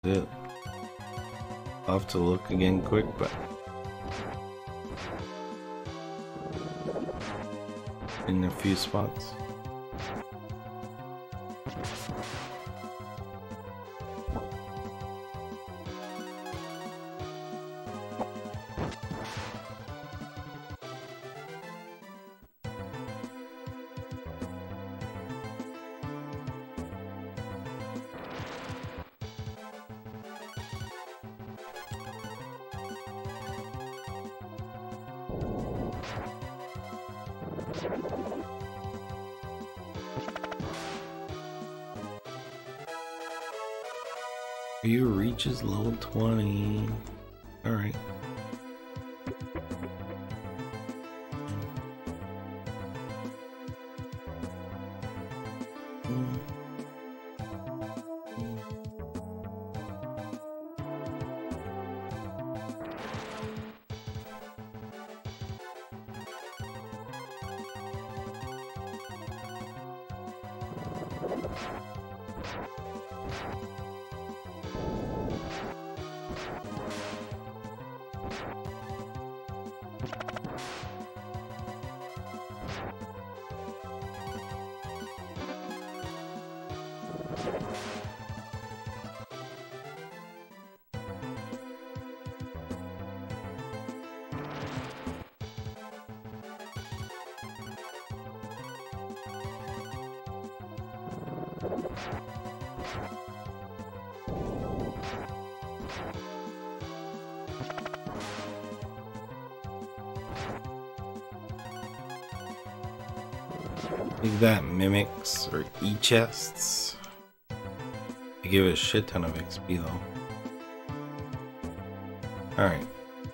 it. I'll have to look again quick, but in a few spots. Ryu reaches level 20. Alright. Like that mimics or e-chests. They give it a shit ton of XP though. Alright.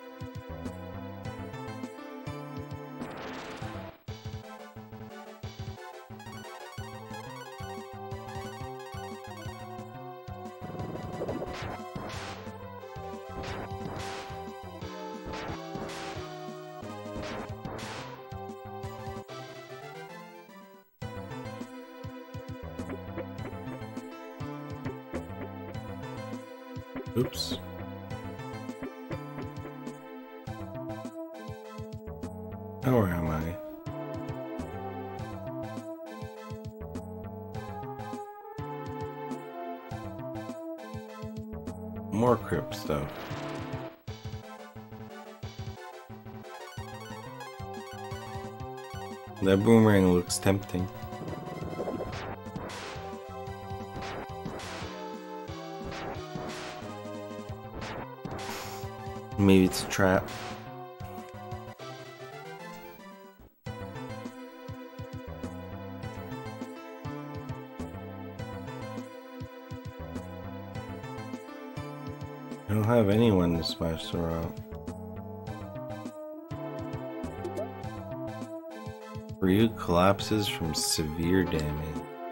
Oops. Oh, where am I? More crypt stuff. That boomerang looks tempting. Maybe it's a trap. I don't have anyone to smash the rock. Ryu collapses from severe damage.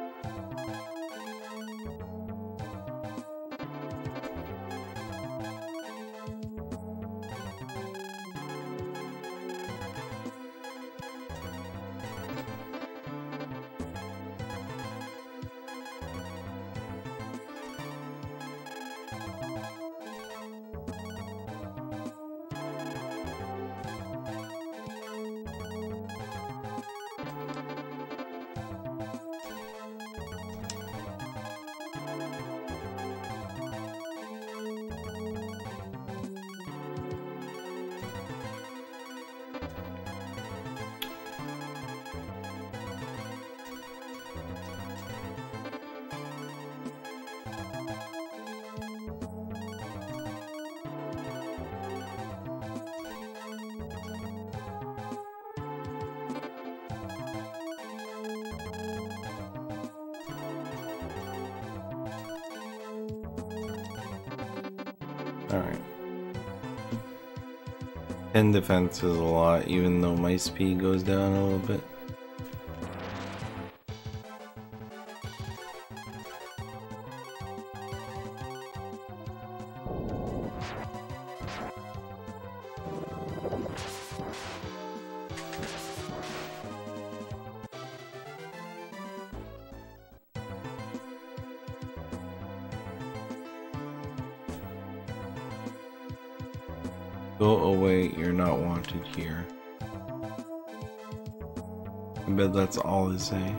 Alright. 10 defense is a lot, even though my speed goes down a little bit. Go away, you're not wanted here. I bet that's all they say.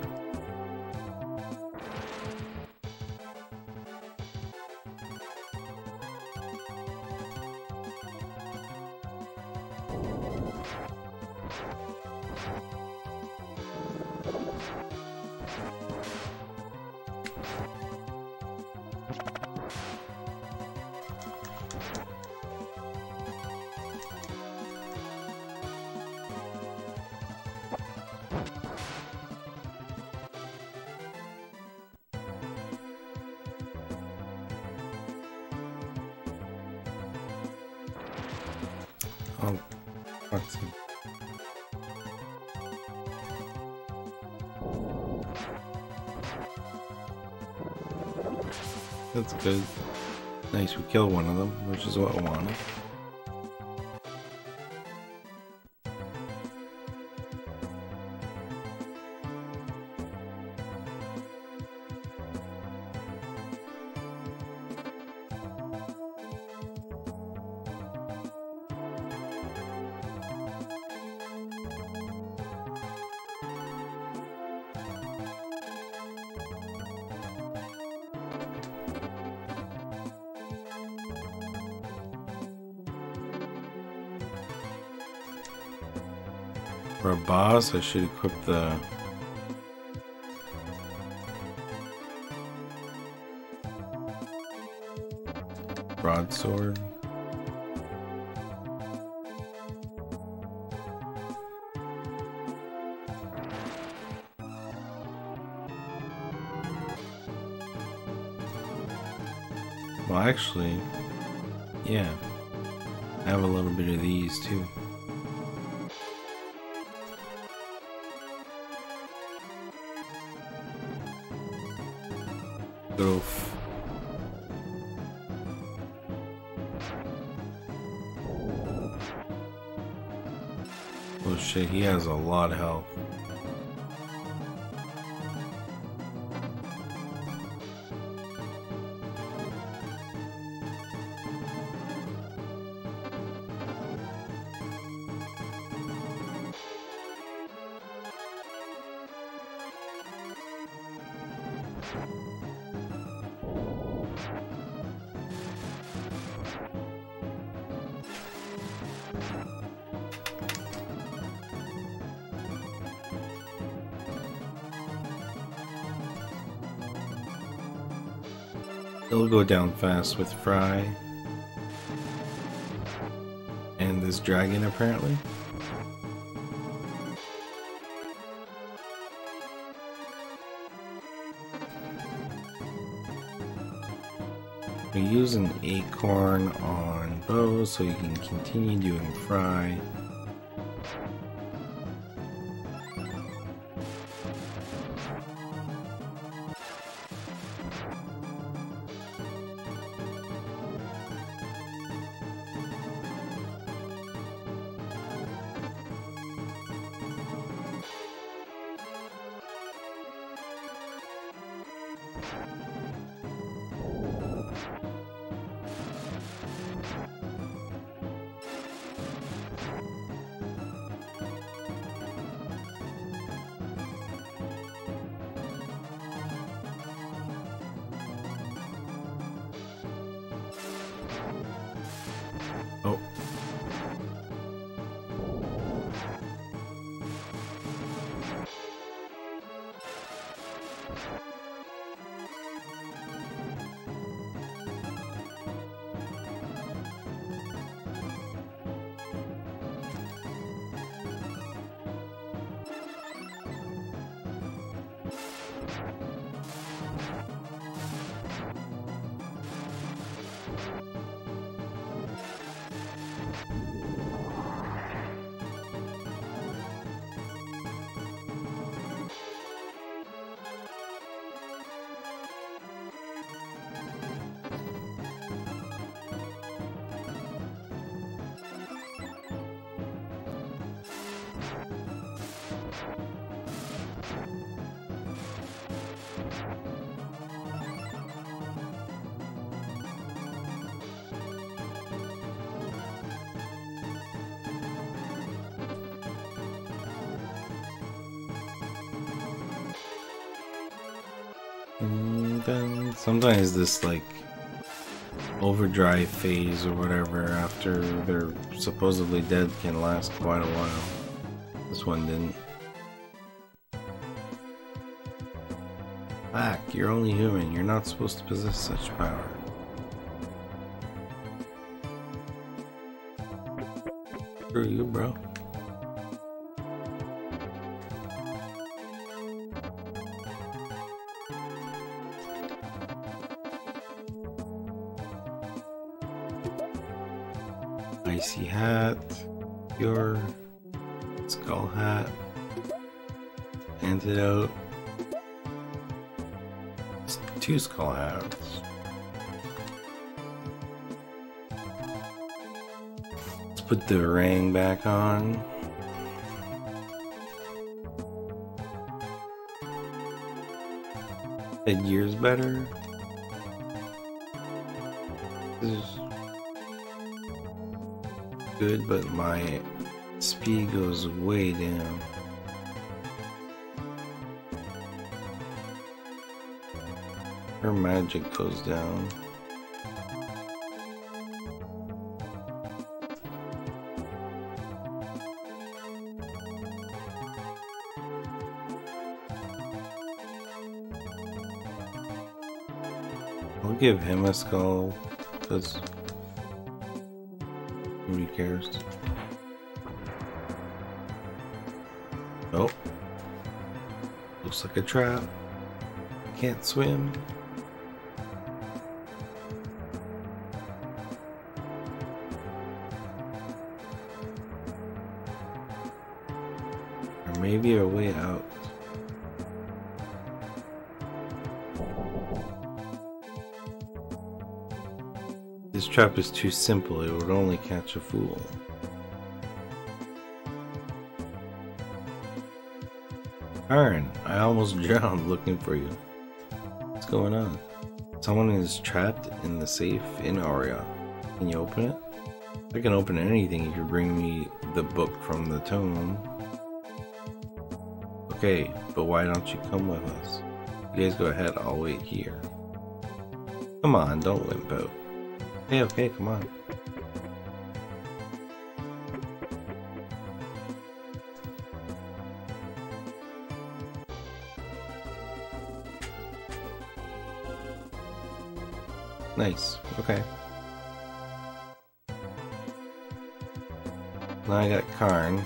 Oh, what's it? That's good. Nice, we killed one of them, which is what I wanted. For a boss, I should equip the broadsword. Well, actually, yeah, I have a little bit of these too. Oof. Oh shit, he has a lot of health. It'll go down fast with Fry and this dragon apparently. We use an acorn on Bow so you can continue doing Fry. And then sometimes this like overdrive phase or whatever after they're supposedly dead can last quite a while. This one didn't. Back, you're only human. You're not supposed to possess such power. Screw you, bro. Icy hat, your skull hat, antidote, 2 skull hats. Let's put the ring back on. Headgear's better. This is good, but my speed goes way down. Her magic goes down. I'll give him a skull, because nobody cares. Oh. Looks like a trap. Can't swim. Or maybe a way out. This trap is too simple, it would only catch a fool. Aaron, I almost drowned looking for you. What's going on? Someone is trapped in the safe in Aria. Can you open it? I can open anything if you bring me the book from the tome. Okay, but why don't you come with us? You guys go ahead, I'll wait here. Come on, don't limp out. Okay, come on. Nice, okay. Now I got Karn.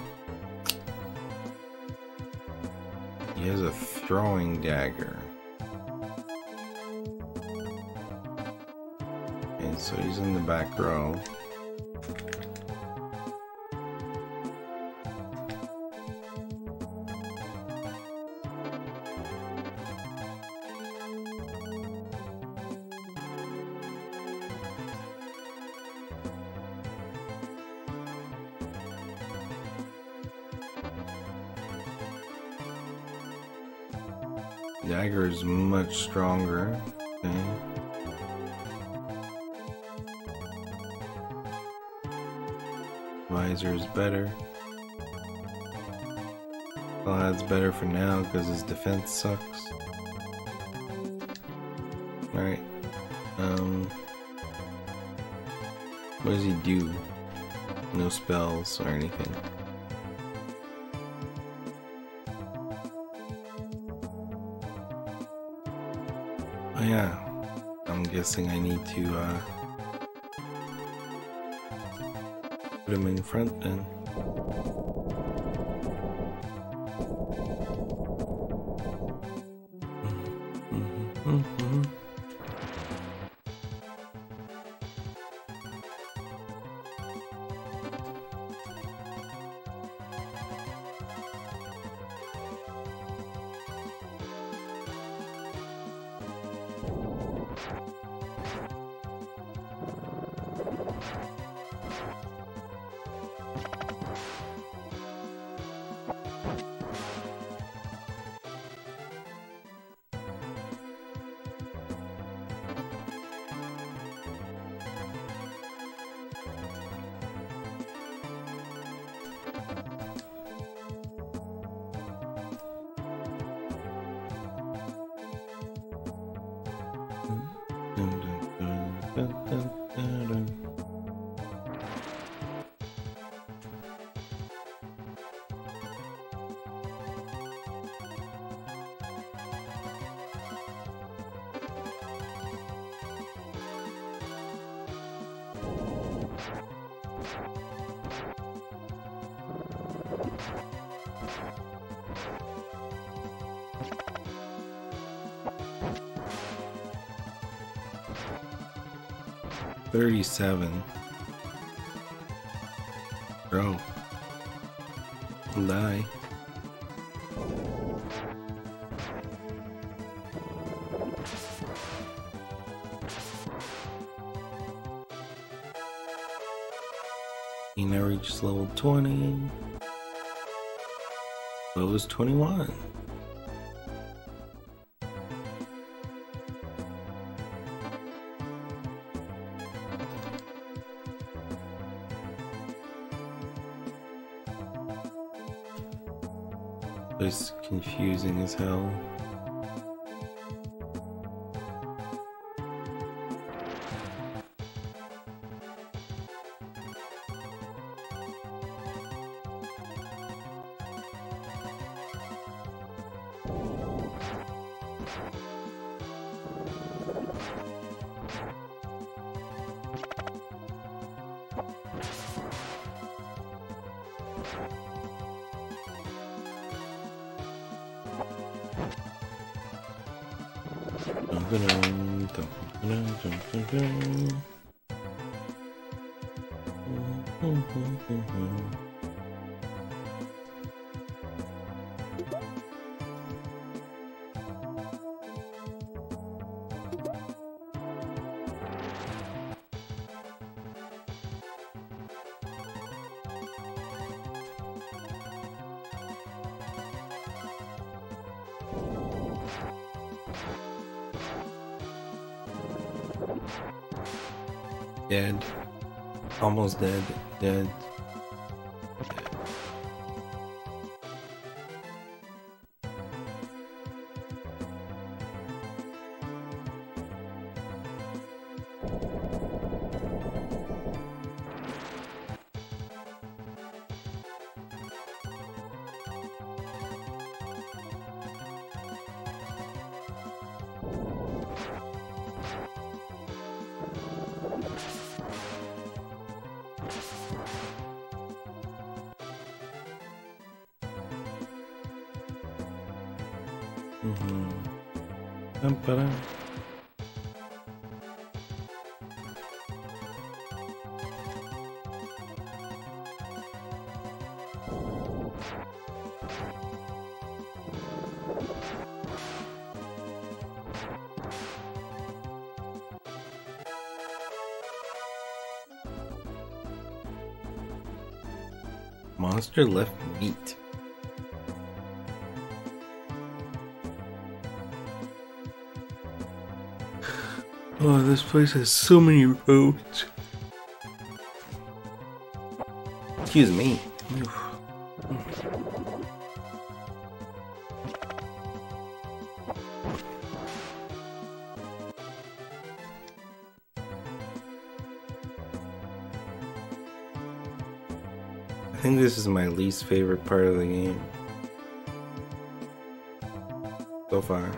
He has a throwing dagger. And so he's in the back row. Dagger is much stronger. Okay. Visor is better. Well, that's better for now because his defense sucks. Alright. What does he do? No spells or anything. Oh yeah, I'm guessing I need to put him in front then. Dun, dun, dun, dun. $37. Bro. Die. He now reaches level 20. Well, it was 21. It's confusing as hell. Dead. Almost dead. Dead. Ba-da. Monster left meat. Oh, this place has so many roads. Excuse me. I think this is my least favorite part of the game so far.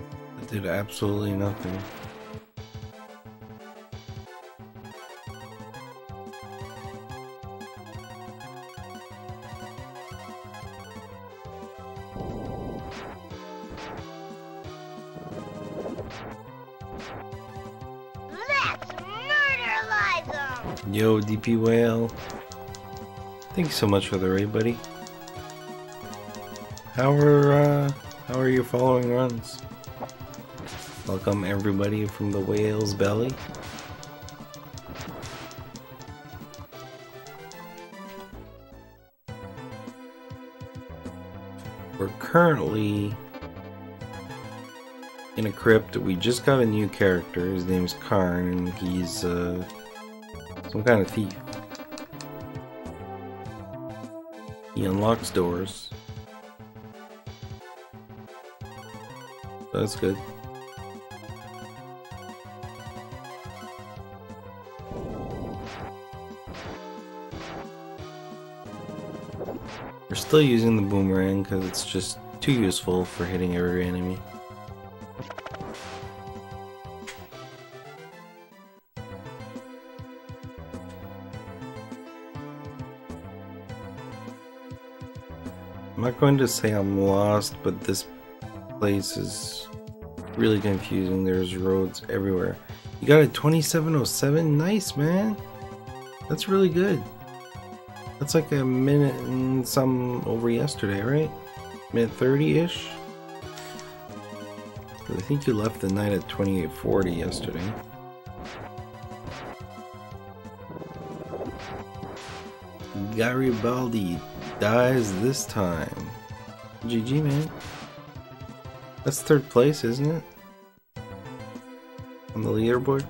Did absolutely nothing. Yo, DP Whale. Thank you so much for the raid, buddy. How are your following runs? Welcome everybody from the whale's belly. We're currently in a crypt. We just got a new character. His name's Karn, and he's some kind of thief. He unlocks doors. That's good. We're still using the boomerang because it's just too useful for hitting every enemy. I'm not going to say I'm lost, but this place is really confusing. There's roads everywhere. You got a 2707? Nice, man. That's really good. That's like a minute and some over yesterday, right? Minute 30-ish? I think you left the night at 2840 yesterday. Garibaldi dies this time. GG, man. That's third place, isn't it? On the leaderboards?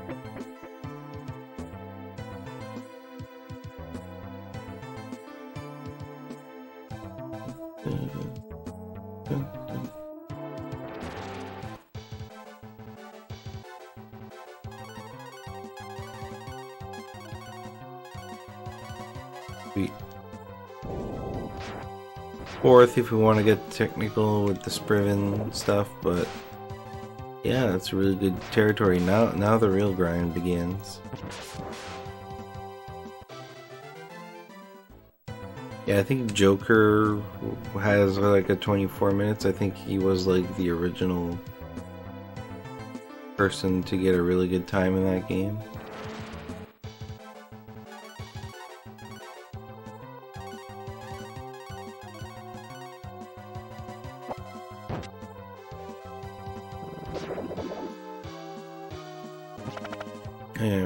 Fourth if we want to get technical with the Spriven stuff, but yeah, that's really good territory. Now the real grind begins. Yeah, I think Joker has like a 24 minutes. I think he was like the original person to get a really good time in that game. Yeah.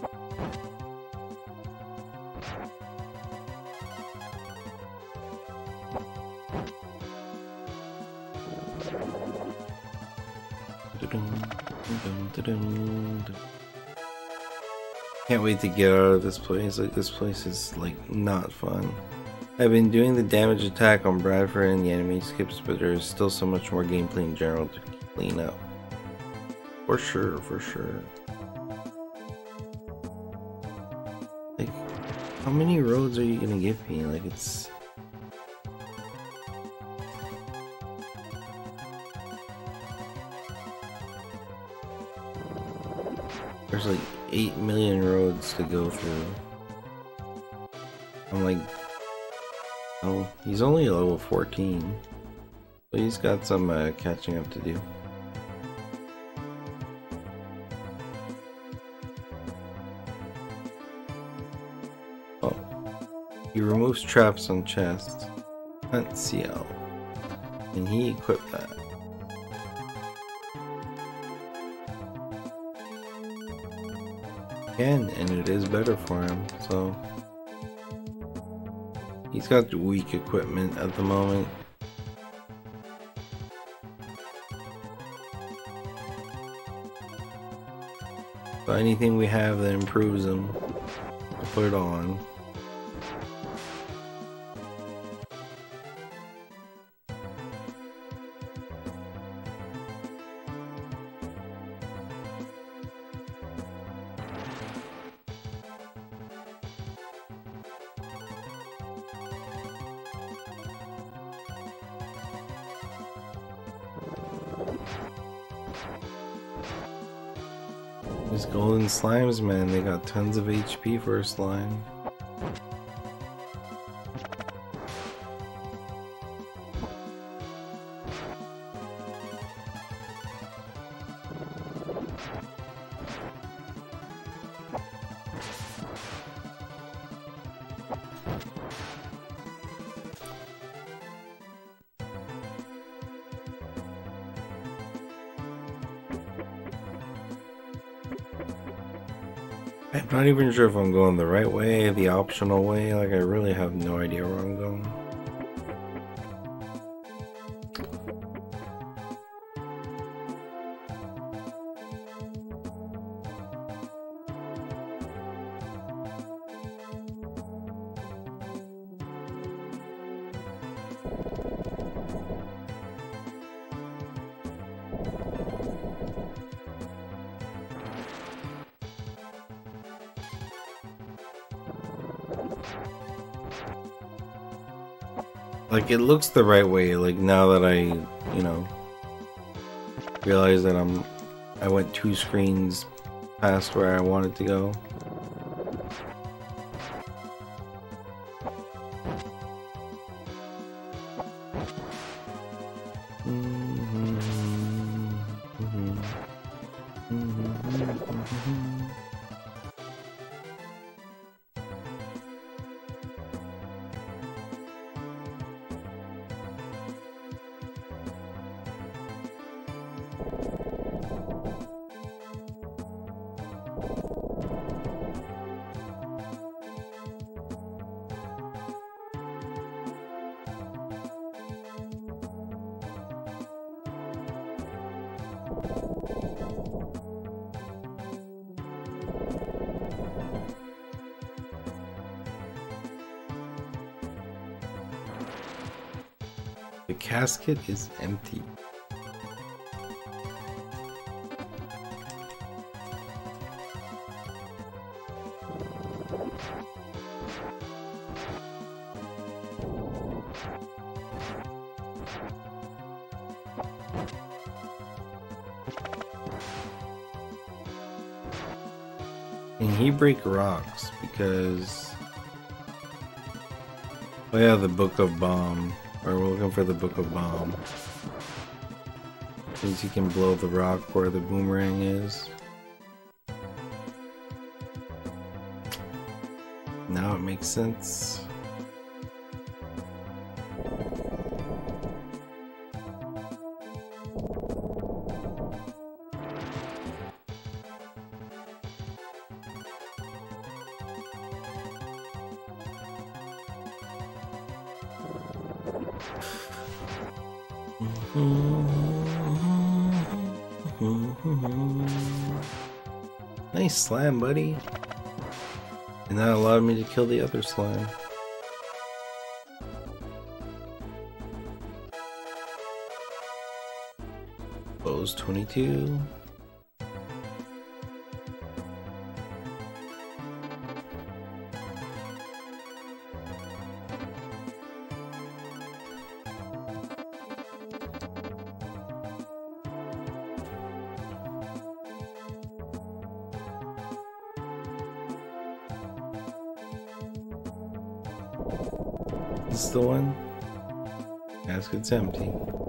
Can't wait to get out of this place. Like, this place is like not fun. I've been doing the damage attack on Bradford and the enemy skips, but there's still so much more gameplay in general to clean up. For sure, for sure. Like, how many roads are you gonna give me? Like, it's... There's like 8 million roads to go through. I'm like... Oh, he's only level 14. So he's got some catching up to do. Oh. He removes traps on chests. Hunt CL. And he equipped that. And it is better for him, so... He's got weak equipment at the moment. So anything we have that improves him, we'll put it on. These golden slimes, man, they got tons of HP for a slime. I'm not even sure if I'm going the right way, the optional way. Like, I really have no idea where I'm going. Like, it looks the right way, like, now that I, you know, realize that I went 2 screens past where I wanted to go. The casket is empty. Can he break rocks? Because... oh yeah, the Book of Bomb. Or we're looking for the Book of Bomb. Means you can blow the rock where the boomerang is. Now it makes sense. Nice slam, buddy. And that allowed me to kill the other slime. Bow's 22. This is the one? Casket's empty.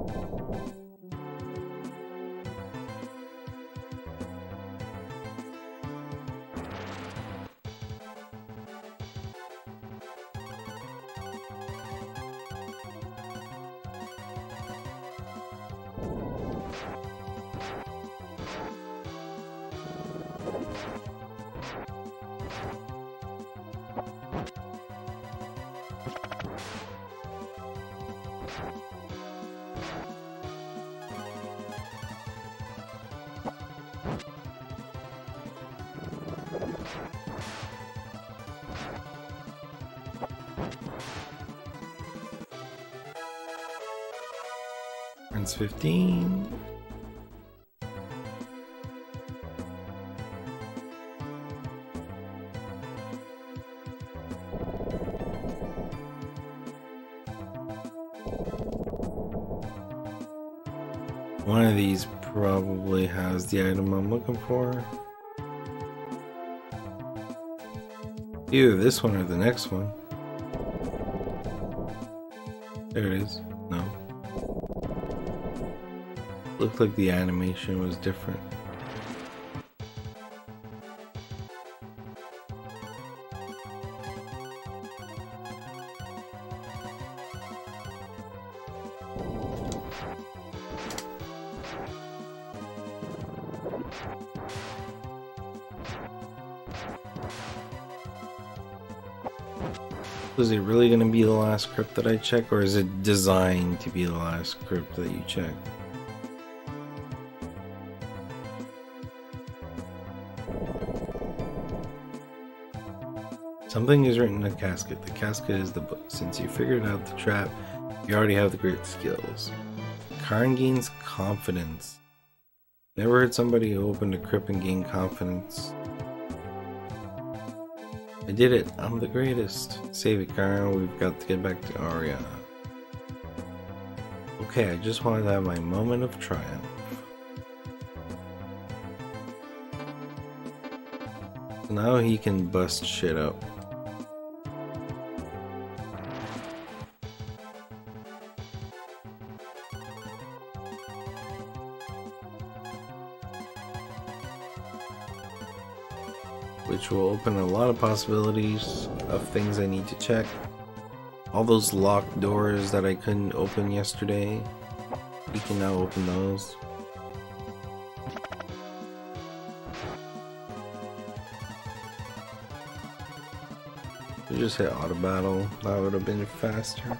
Turns 15. One of these probably has the item I'm looking for. Either this one or the next one. There it is. No. Looked like the animation was different. Is it really going to be the last crypt that I check, or is it designed to be the last crypt that you check? Something is written in the casket. The casket is the book. Since you figured out the trap, you already have the great skills. Karn gains confidence. Never heard somebody open a crypt and gain confidence. I did it. I'm the greatest. Save it, Karn. We've got to get back to Aria. Okay, I just wanted to have my moment of triumph. So now he can bust shit up. Which will open a lot of possibilities of things I need to check. All those locked doors that I couldn't open yesterday, we can now open those. We just hit auto battle, that would have been faster.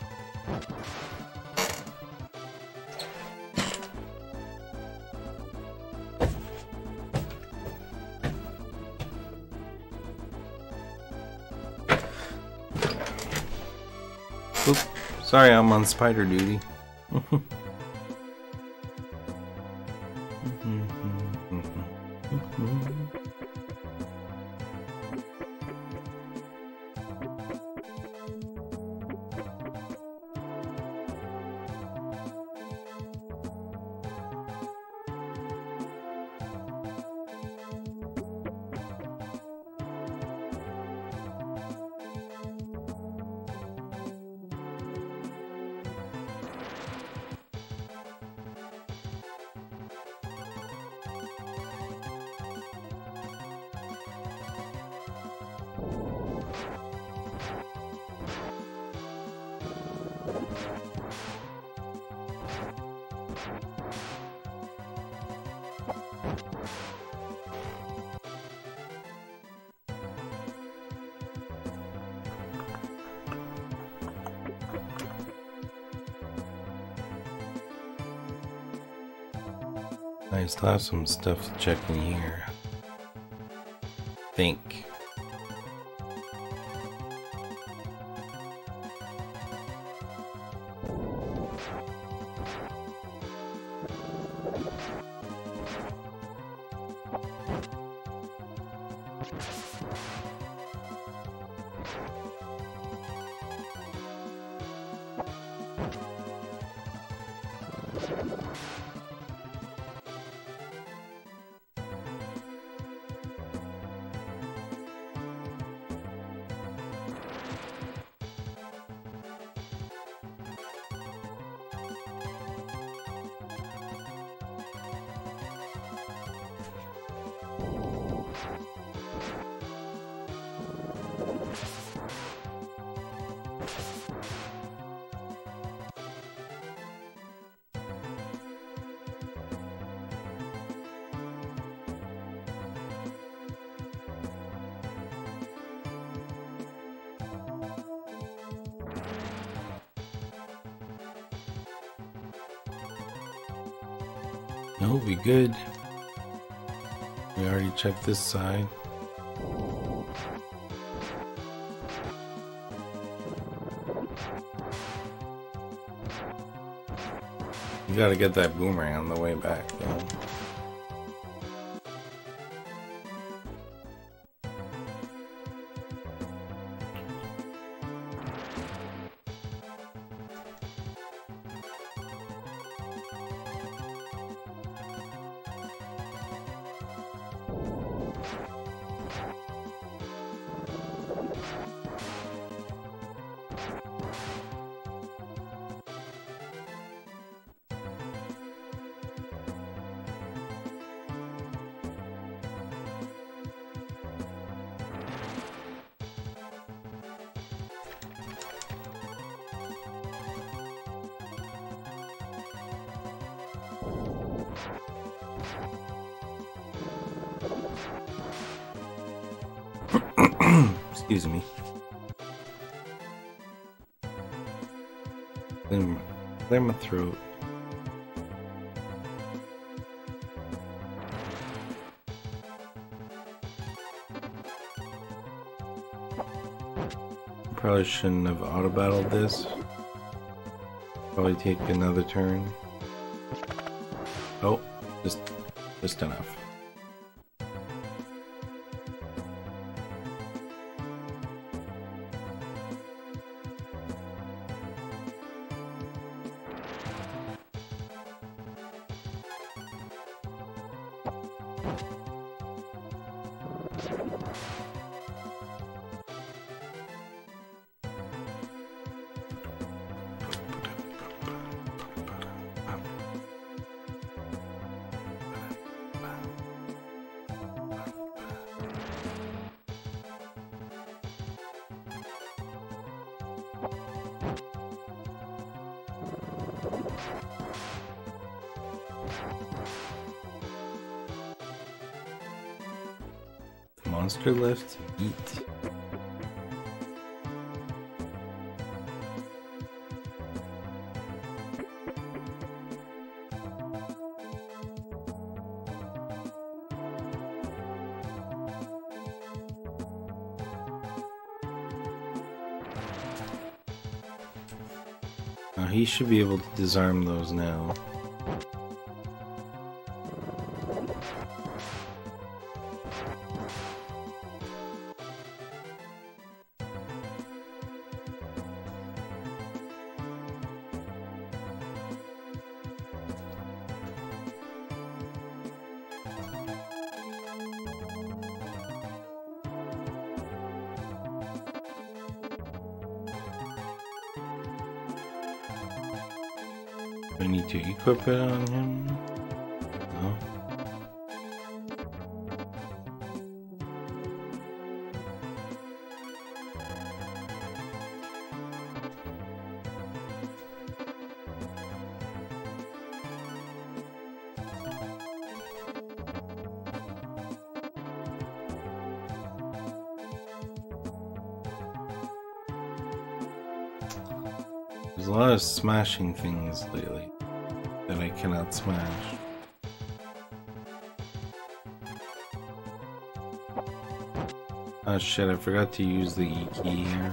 Oop, sorry, I'm on spider duty. I still have some stuff to check in here. Think. No, we good. We already checked this side. You gotta get that boomerang on the way back, though. Excuse me. Clear my throat. Probably shouldn't have auto-battled this. Probably take another turn. Oh, just enough. Monster left to eat. He should be able to disarm those now. I need to equip it on him. No. There's a lot of smashing things lately that I cannot smash. Oh shit, I forgot to use the E key here.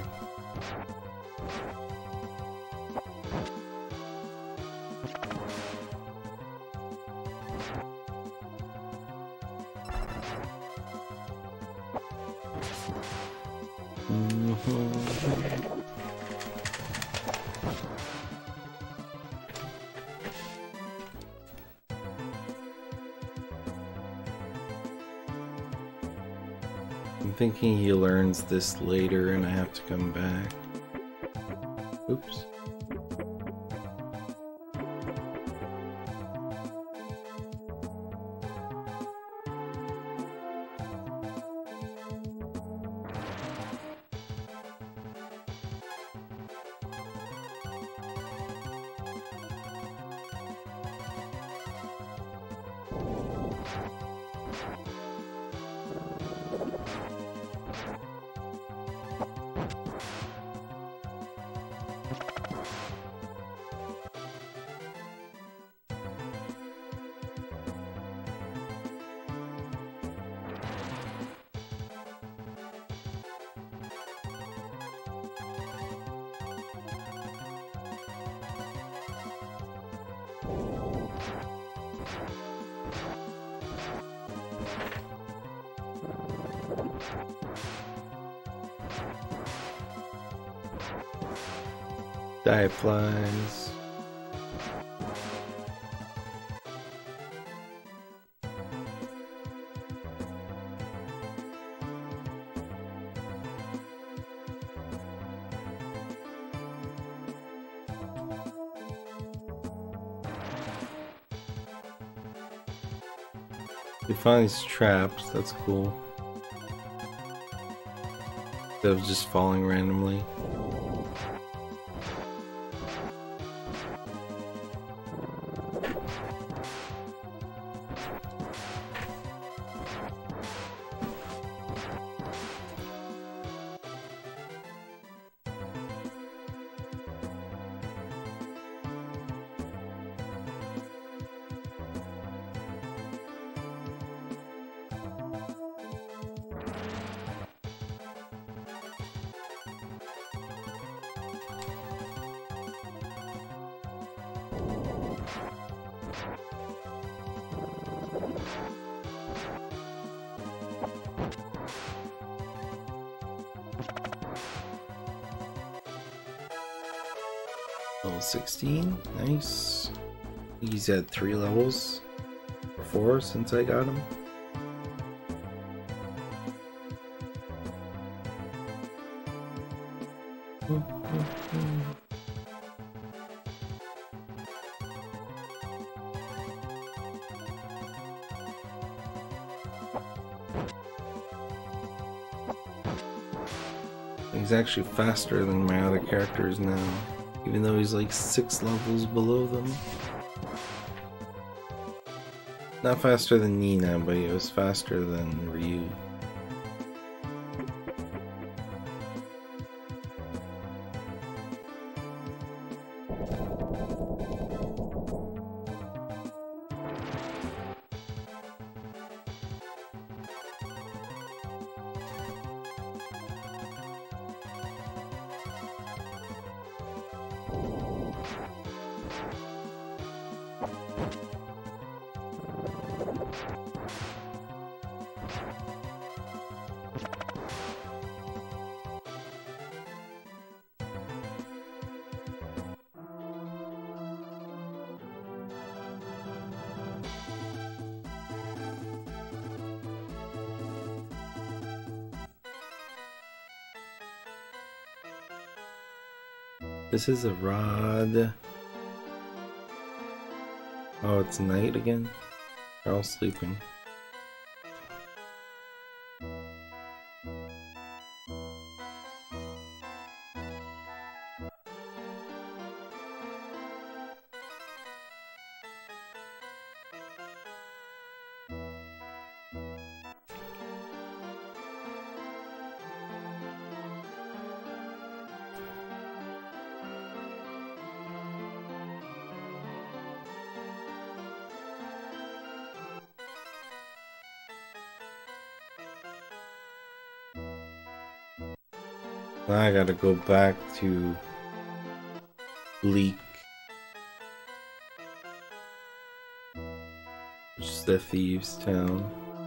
I'm thinking he learns this later and I have to come back. Oops. Die flies. You find these traps, that's cool. Instead of just falling randomly. Level 16, nice. He's at 3 levels. 4 since I got him. He's actually faster than my other characters now, even though he's like 6 levels below them. Not faster than Nina, but he was faster than Ryu. This is a rod. Oh, it's night again? They're all sleeping. Now I gotta go back to Bleak, which is the thieves' town.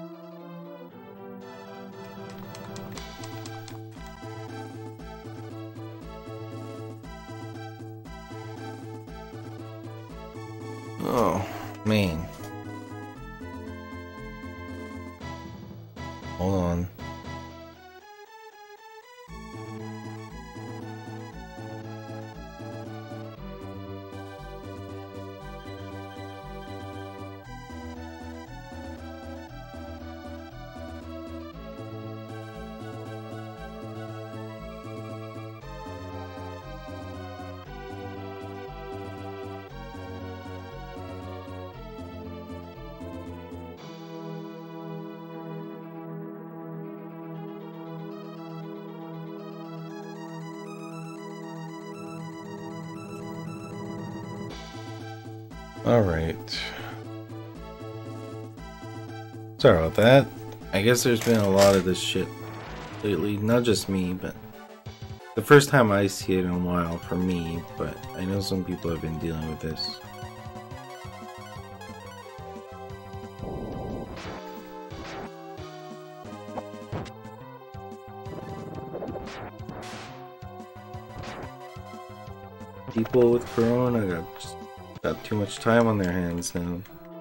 Oh man, hold on. Alright. Sorry about that. I guess there's been a lot of this shit lately. Not just me, but the first time I see it in a while for me, but I know some people have been dealing with this. People with Corona got too much time on their hands now.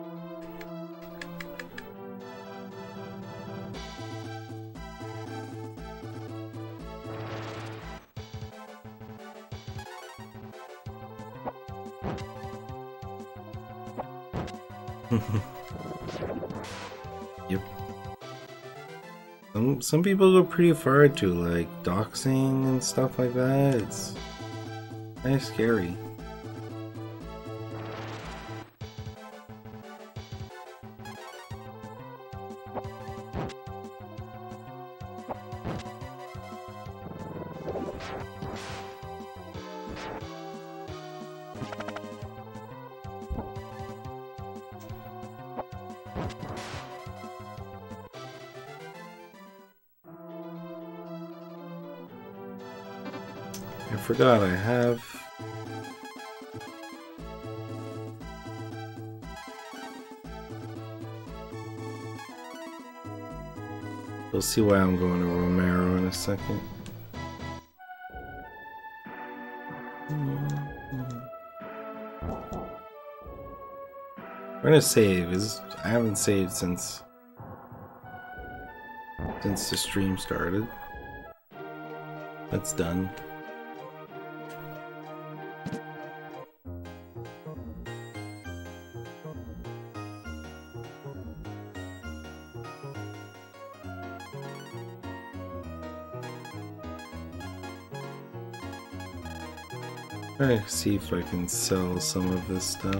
Yep. Some people go pretty far to like doxing and stuff like that. It's kind of scary. I forgot I have... You'll see why I'm going to Romero in a second. We're gonna save. I haven't saved since the stream started. That's done. Try to see if I can sell some of this stuff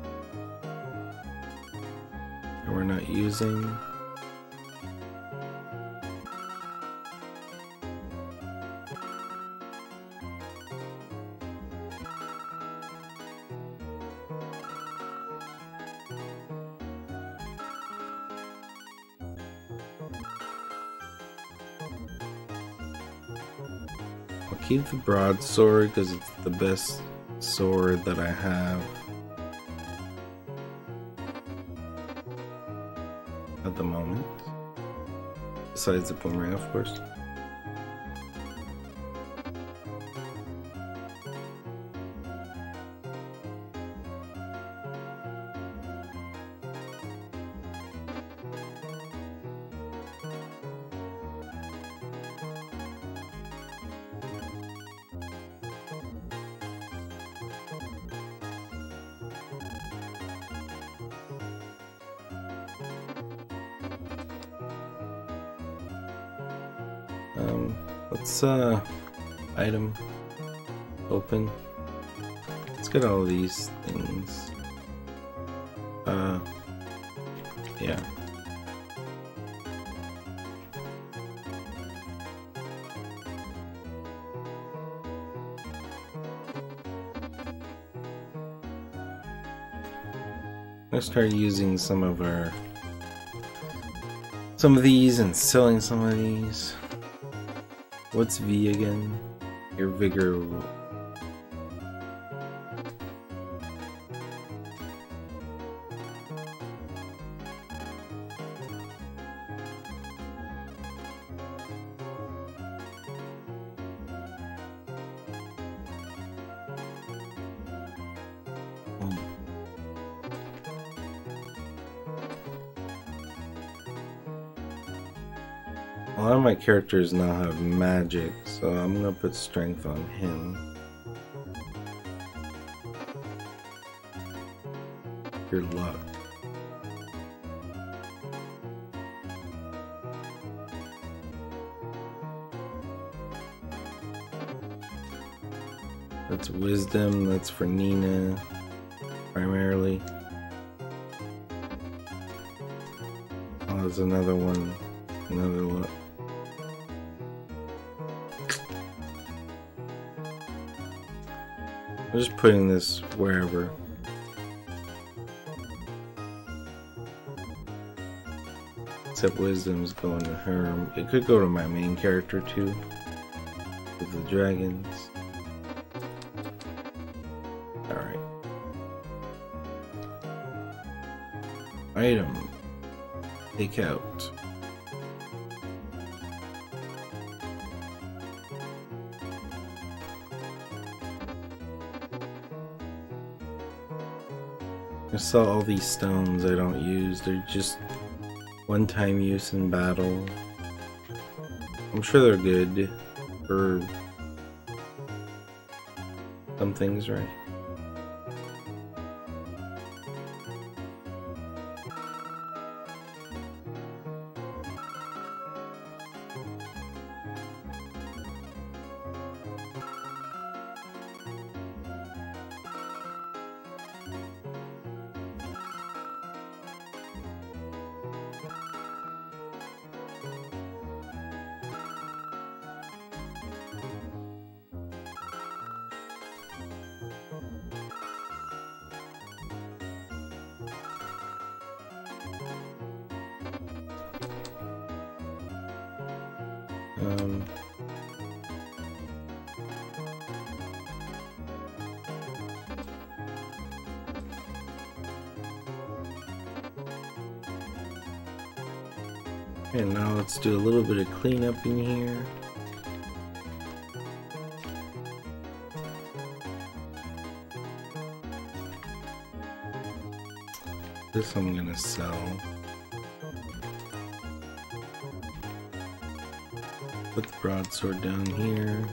that we're not using. I'll keep the broadsword because it's the best sword that I have at the moment. Besides the boomerang, of course. Let's item open. Let's get all these things. Yeah. Let's start using some of these and selling some of these. What's V again? Your vigor. A lot of my characters now have magic, so I'm gonna put strength on him. Your luck. That's wisdom, that's for Nina, primarily. Oh, there's another one, another luck. I'm just putting this wherever. Except wisdom's going to her. It could go to my main character too. With the dragons. Alright. Item. Take out. I saw all these stones I don't use. They're just one-time use in battle. I'm sure they're good for some things, right? And now let's do a little bit of cleanup in here. This I'm gonna sell. Put the broadsword down here.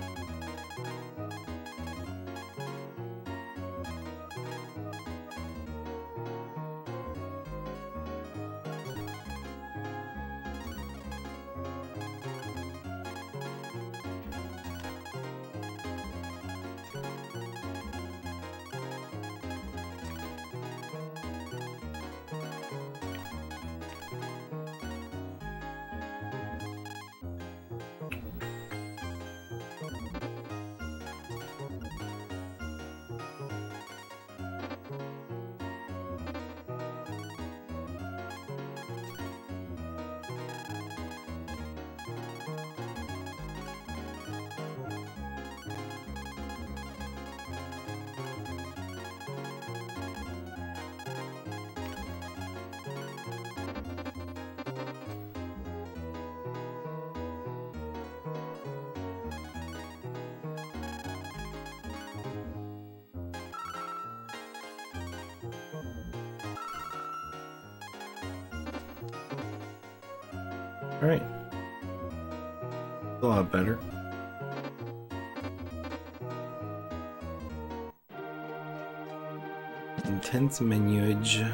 Alright. A lot better. Intense menuage.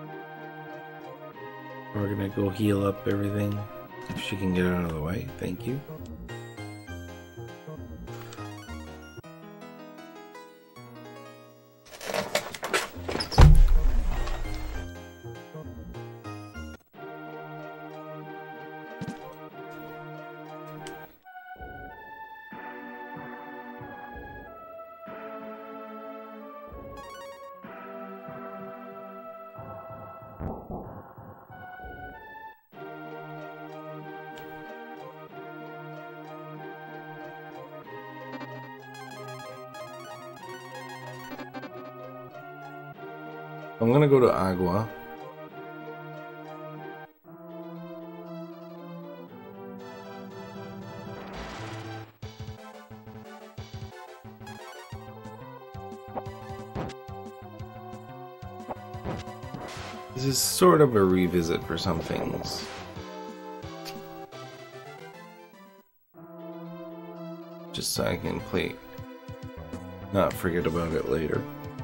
We're gonna go heal up everything. If she can get out of the way, thank you. I'm gonna go to Agua. This is sort of a revisit for some things. Just so I can play, not forget about it later.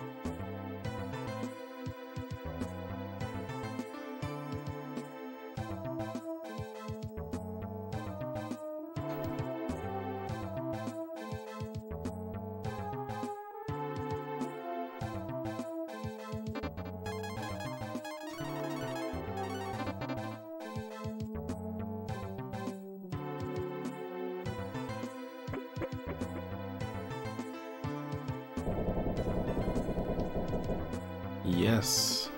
Yes.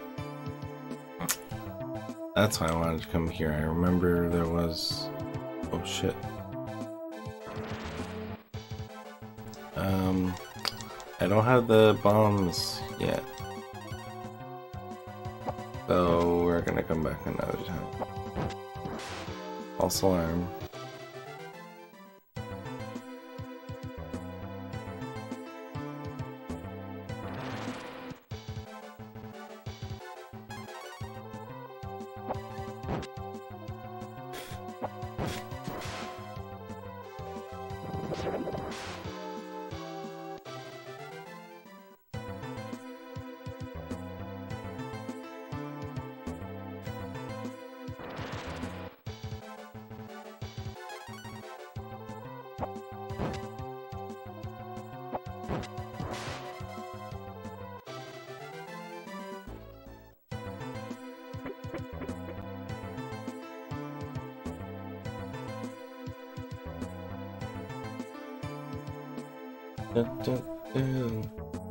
That's why I wanted to come here. I remember there was... Oh shit. I don't have the bombs yet. So we're gonna come back another time. False alarm. Dun, dun, dun.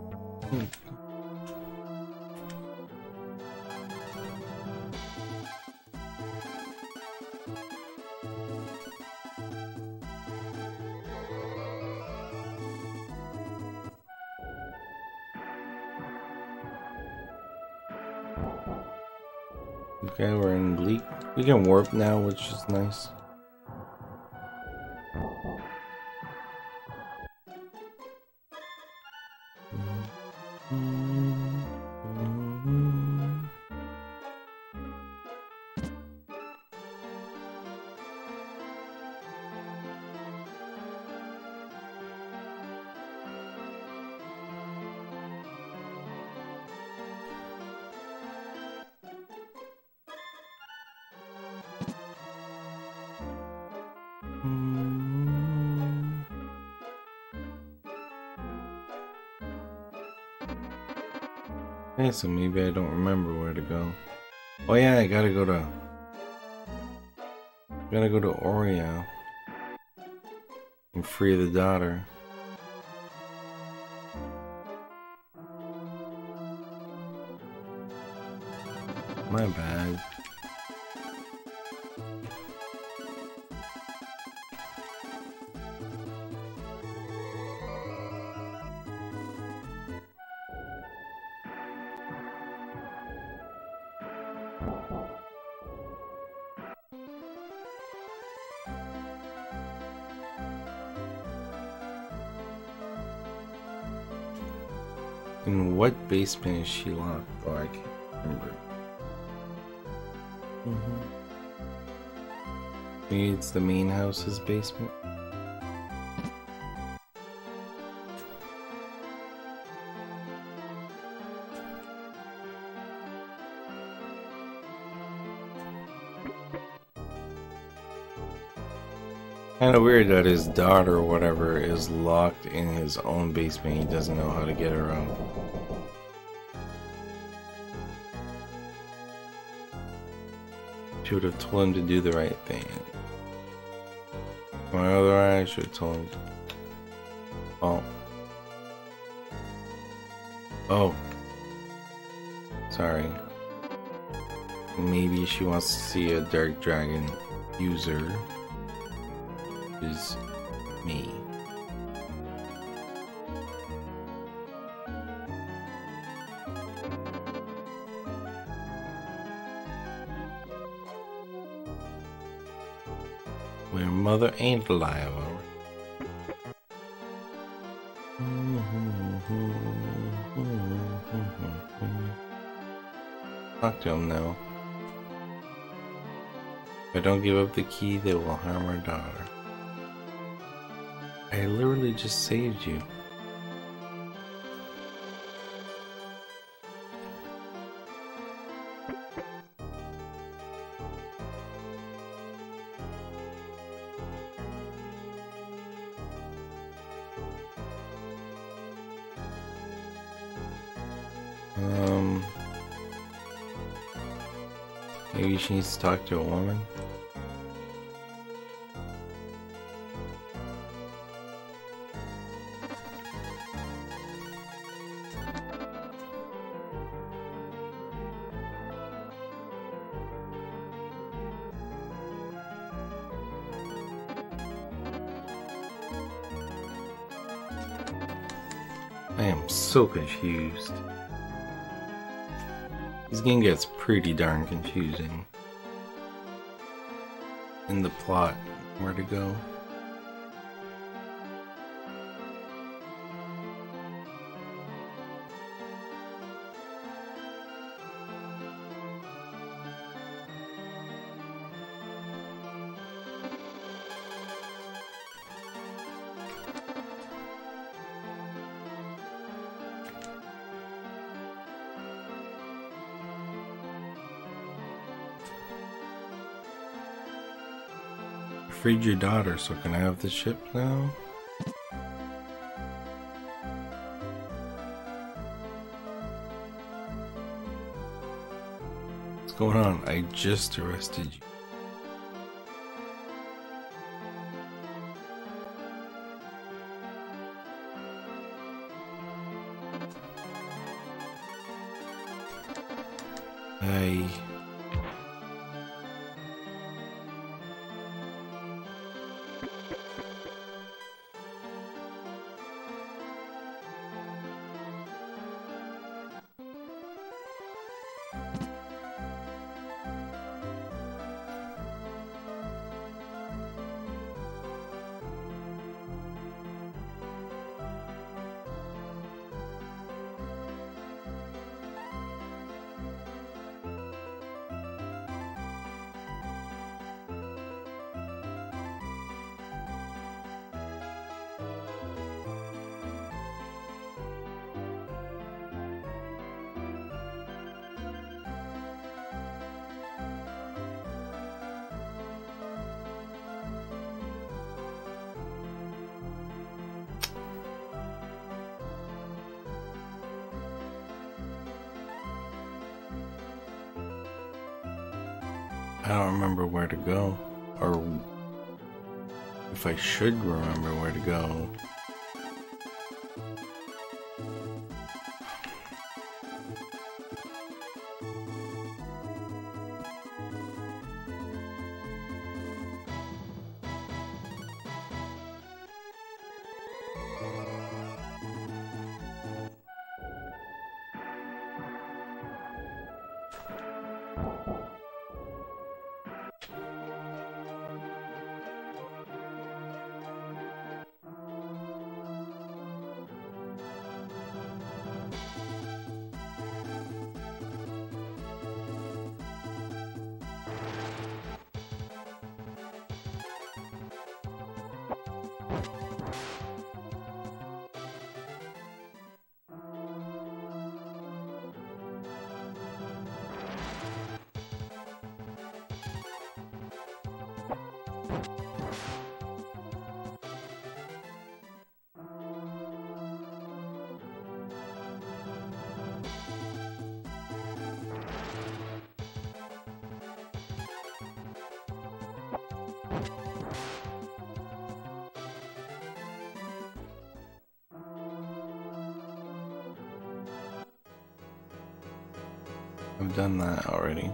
Okay, we're in Bleak. We can warp now, which is nice. Okay, so maybe I don't remember where to go. Oh yeah, I gotta go to Oria and free the daughter. My bad. In what basement is she locked? Oh, I can't remember. Maybe it's the main house's basement. Kind of weird that his daughter or whatever is locked in his own basement. He doesn't know how to get her out. Should have told him to do the right thing. My other eye should have told him. Oh. Oh. Sorry. Maybe she wants to see a Dark Dragon user. Is me. My mother ain't alive. Talk to him now. If I don't give up the key, they will harm our daughter. I literally just saved you. Maybe she needs to talk to a woman. I am so confused. This game gets pretty darn confusing. In the plot, where to go. Freed your daughter, so can I have the ship now? What's going on? I just arrested you. I don't remember where to go, or if I should remember where to go. I've done that already.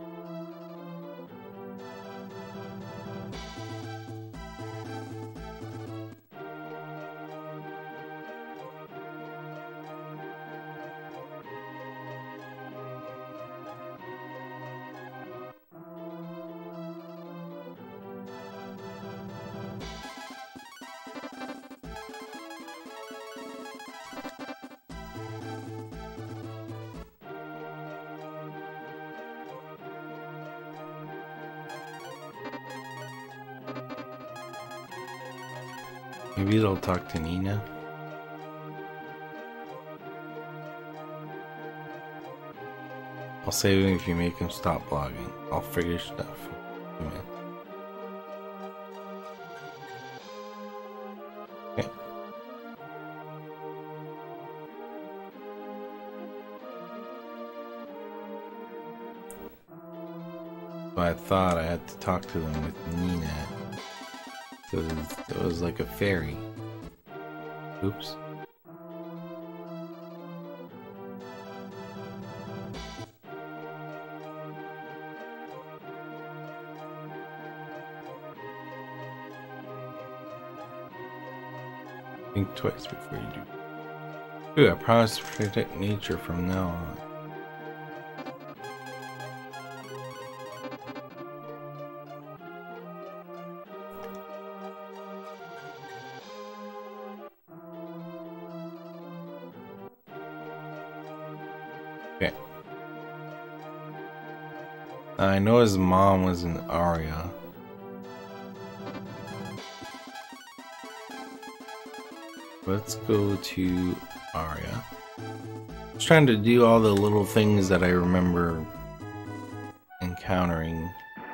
Maybe it'll talk to Nina. I'll save him if you make him stop blogging. I'll figure stuff. Okay. So I thought I had to talk to them with Nina. Because it was like a fairy. Oops. Think twice before you do. Ooh, I promise to protect nature from now on. Okay. I know his mom was an Aria. Let's go to Aria. Just trying to do all the little things that I remember encountering.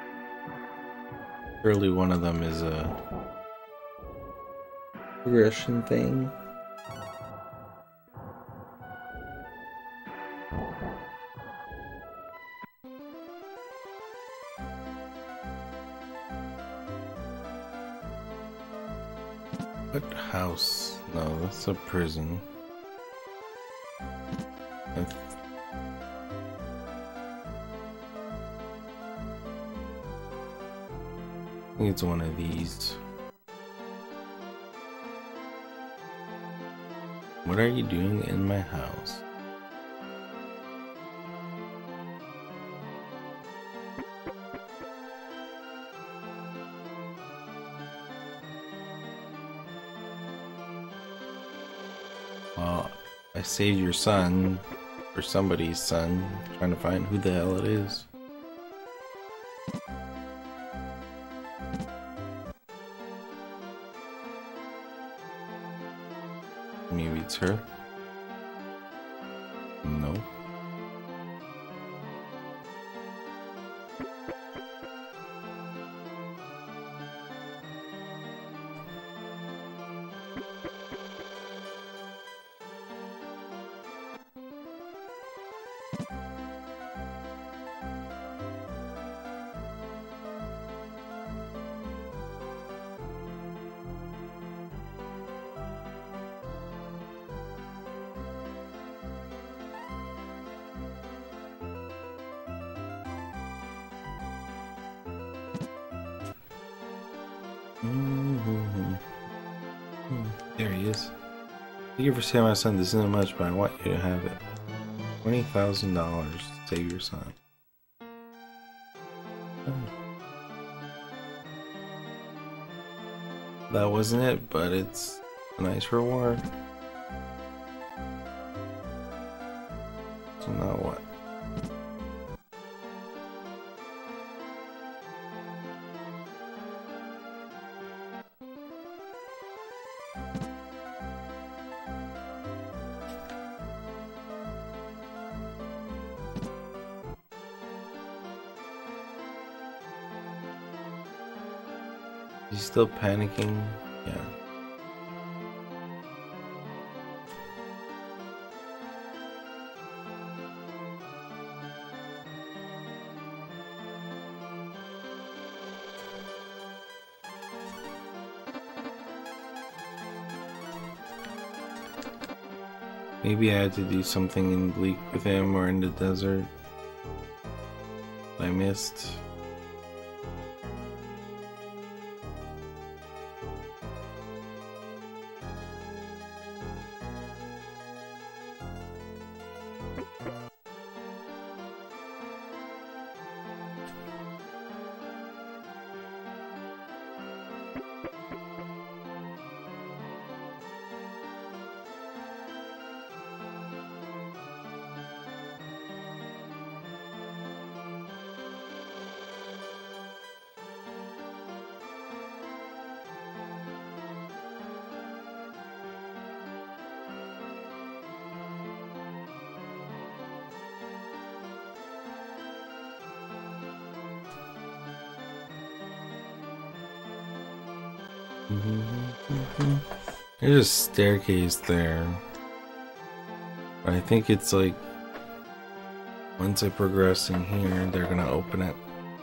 Surely one of them is a progression thing. What house? No, that's a prison. I think it's one of these. What are you doing in my house? Well, I saved your son, or somebody's son. I'm trying to find who the hell it is. Maybe it's her. No. There he is. Thank you for saving my son. This isn't much, but I want you to have it. $20,000 to save your son. That wasn't it, but it's a nice reward. So now what? He's still panicking? Yeah. Maybe I had to do something in Bleak with him or in the desert I missed. There's a staircase there. I think it's like once I progress in here, they're gonna open it.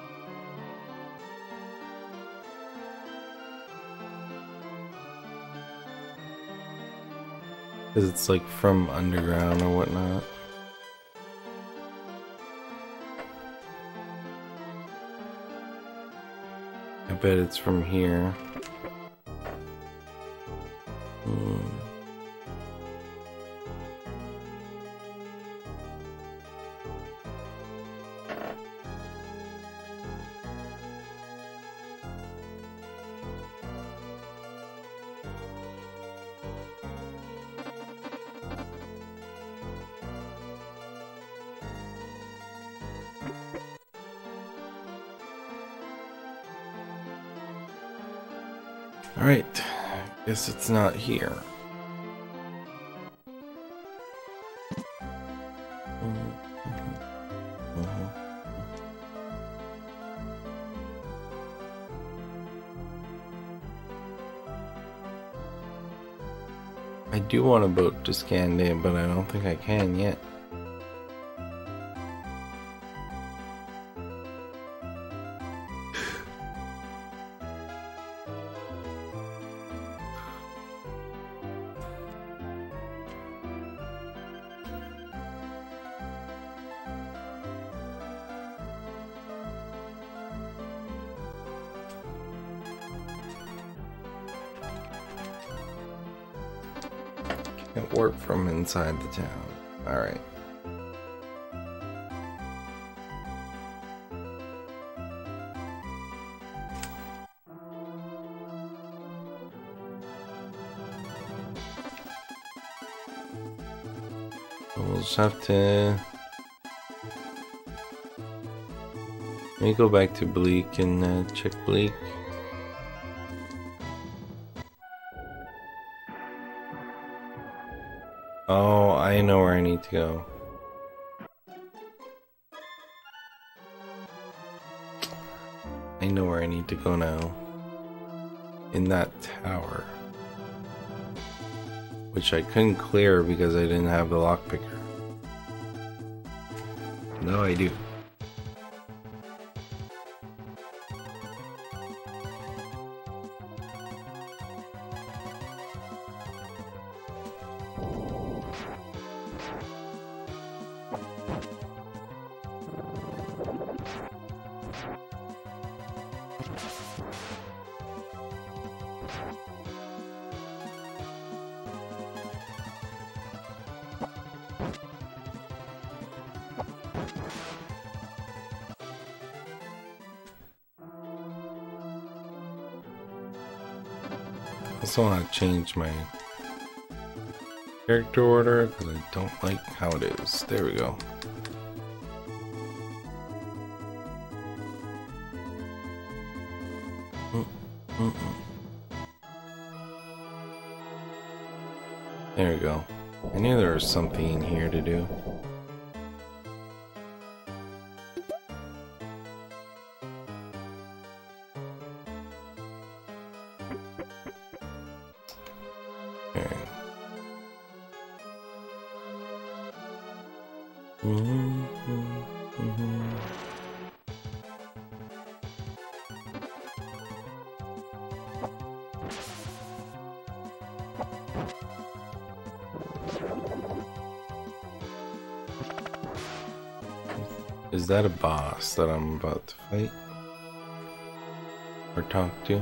Because it's like from underground or whatnot. I bet it's from here. Alright, guess it's not here. I do want a boat to scan in, but I don't think I can yet. Can't warp from inside the town. Alright. We'll just have to... Let me go back to Bleak and check Bleak. Oh, I know where I need to go. I know where I need to go now. In that tower. Which I couldn't clear because I didn't have the lockpicker. Now I do. also want to change my character order because I don't like how it is. There we go. There we go. I knew there was something in here to do. Is that a boss that I'm about to fight? Or talk to?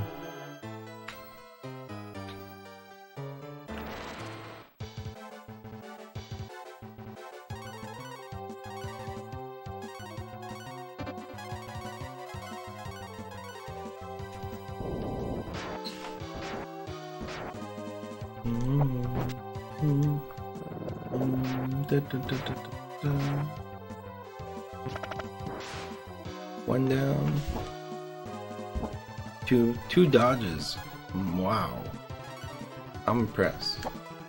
One down. Two dodges. Wow. I'm impressed.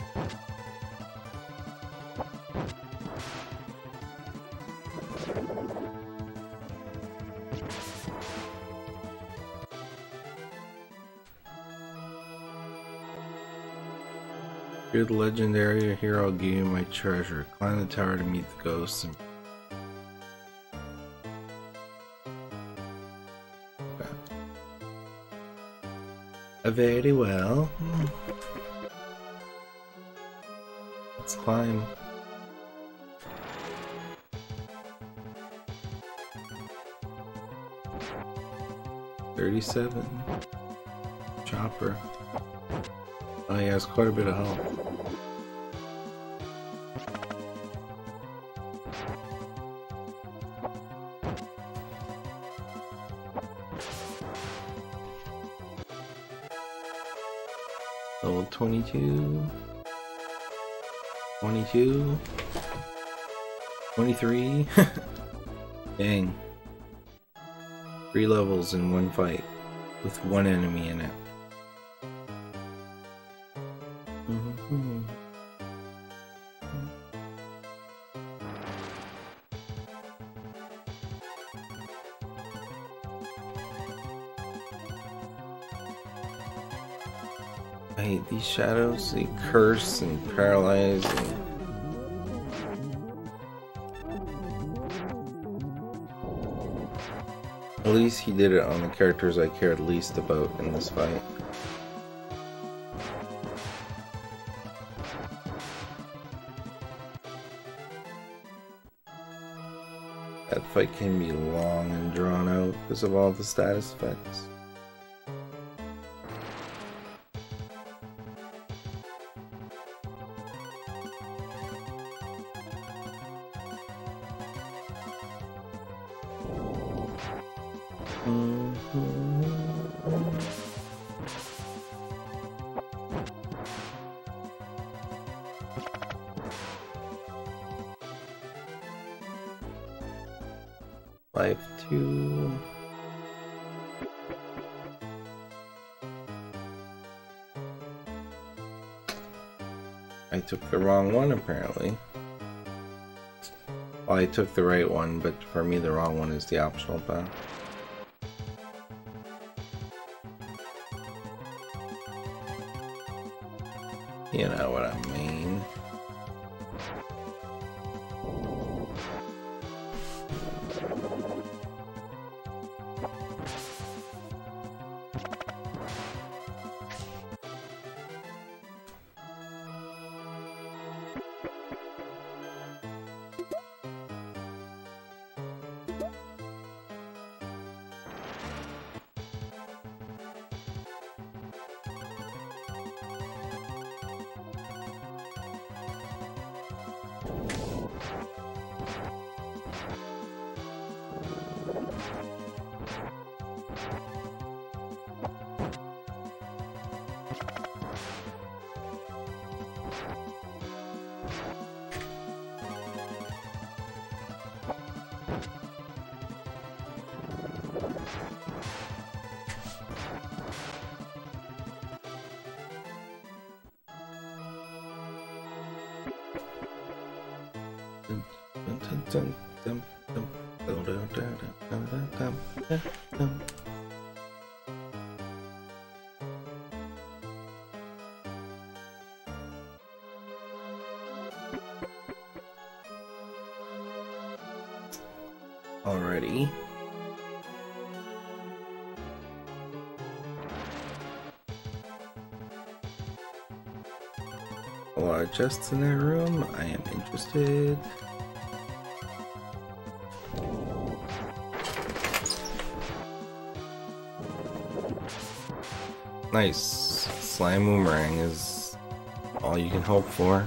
You're the legendary hero, I'll give you my treasure. Climb the tower to meet the ghosts and very well. Let's climb. $37. Chopper. Oh yeah, it's quite a bit of health. Level 22, 22, 23. Dang. 3 levels in one fight with one enemy in it. I hate these shadows. They curse and paralyze. At least he did it on the characters I cared least about in this fight. That fight can be long and drawn out because of all the status effects. Life 2. I took the wrong one apparently. Well, I took the right one, but for me the wrong one is the optional path. You know what I mean. Already. A lot of chests in that room. I am interested. Nice. Slime boomerang is all you can hope for.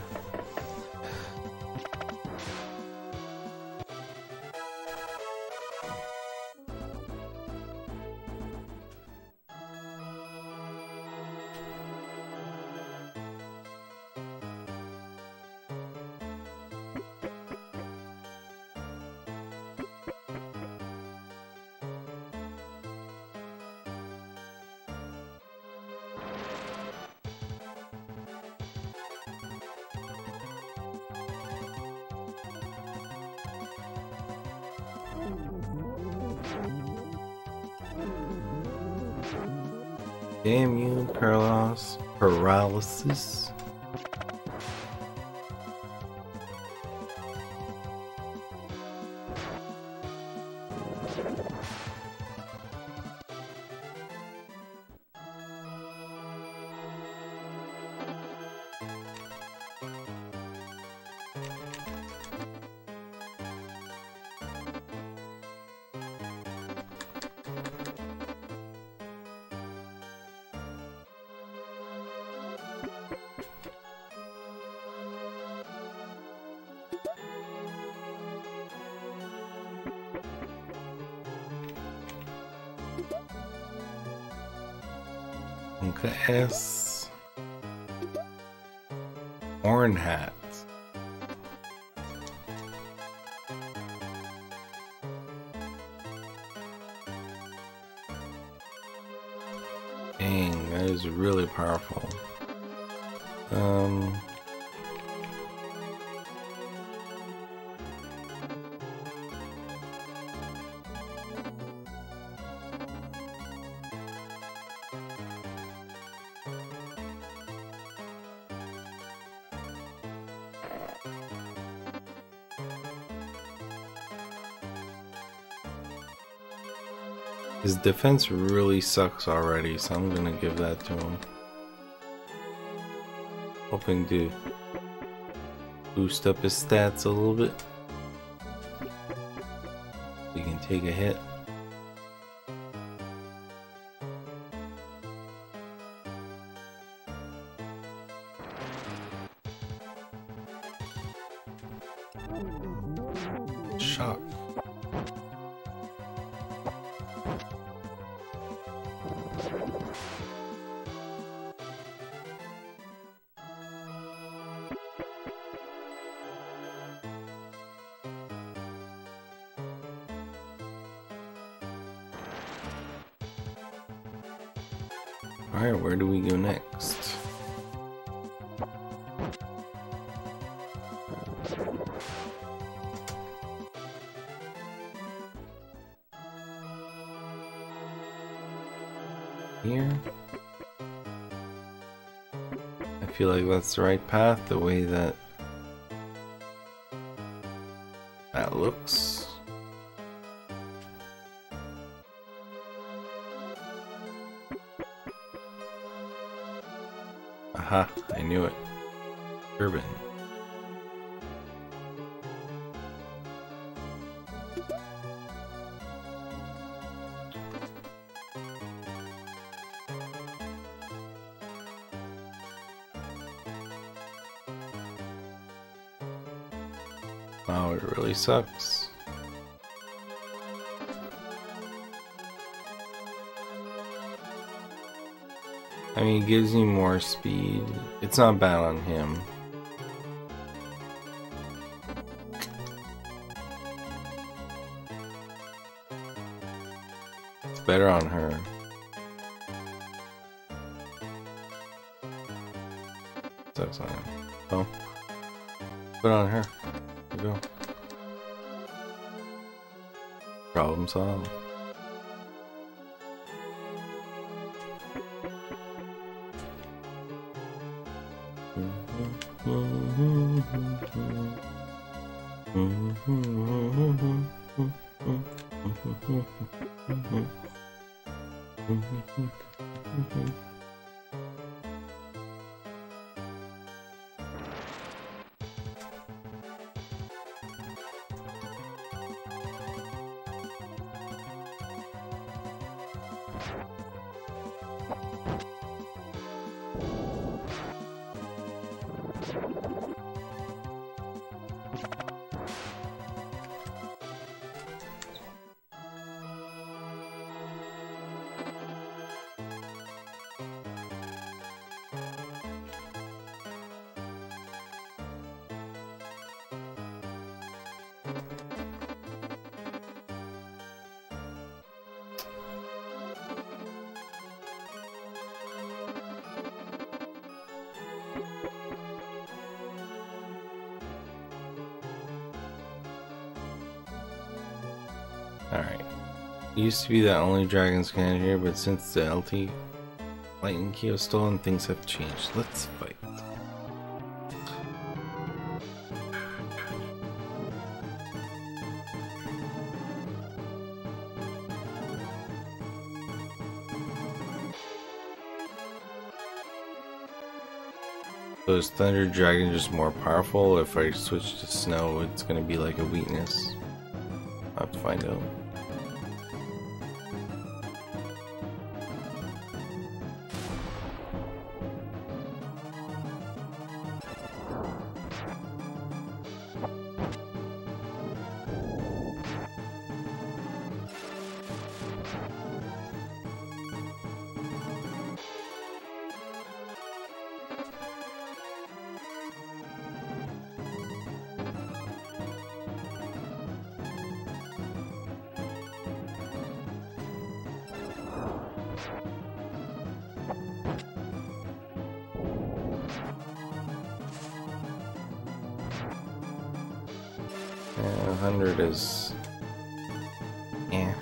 Damn you, paralysis. S. Horn hat. Dang, that is really powerful. His defense really sucks already, so I'm gonna give that to him. Hoping to boost up his stats a little bit. He can take a hit. Shock. Alright, where do we go next? Here? I feel like that's the right path, the way that looks. Aha, I knew it. Urban. Wow, it really sucks. I mean, it gives you more speed. It's not bad on him. better on her. Sucks on him. Oh. Put it on her. There you go. Problem solved. Alright. Used to be that only dragons can enter here, but since the LT Lightning Key was stolen, things have changed. Let's fight. So is Thunder Dragon just more powerful? If I switch to Snow, it's gonna be like a weakness. I'll have to find out. Yeah, 100 is... yeah.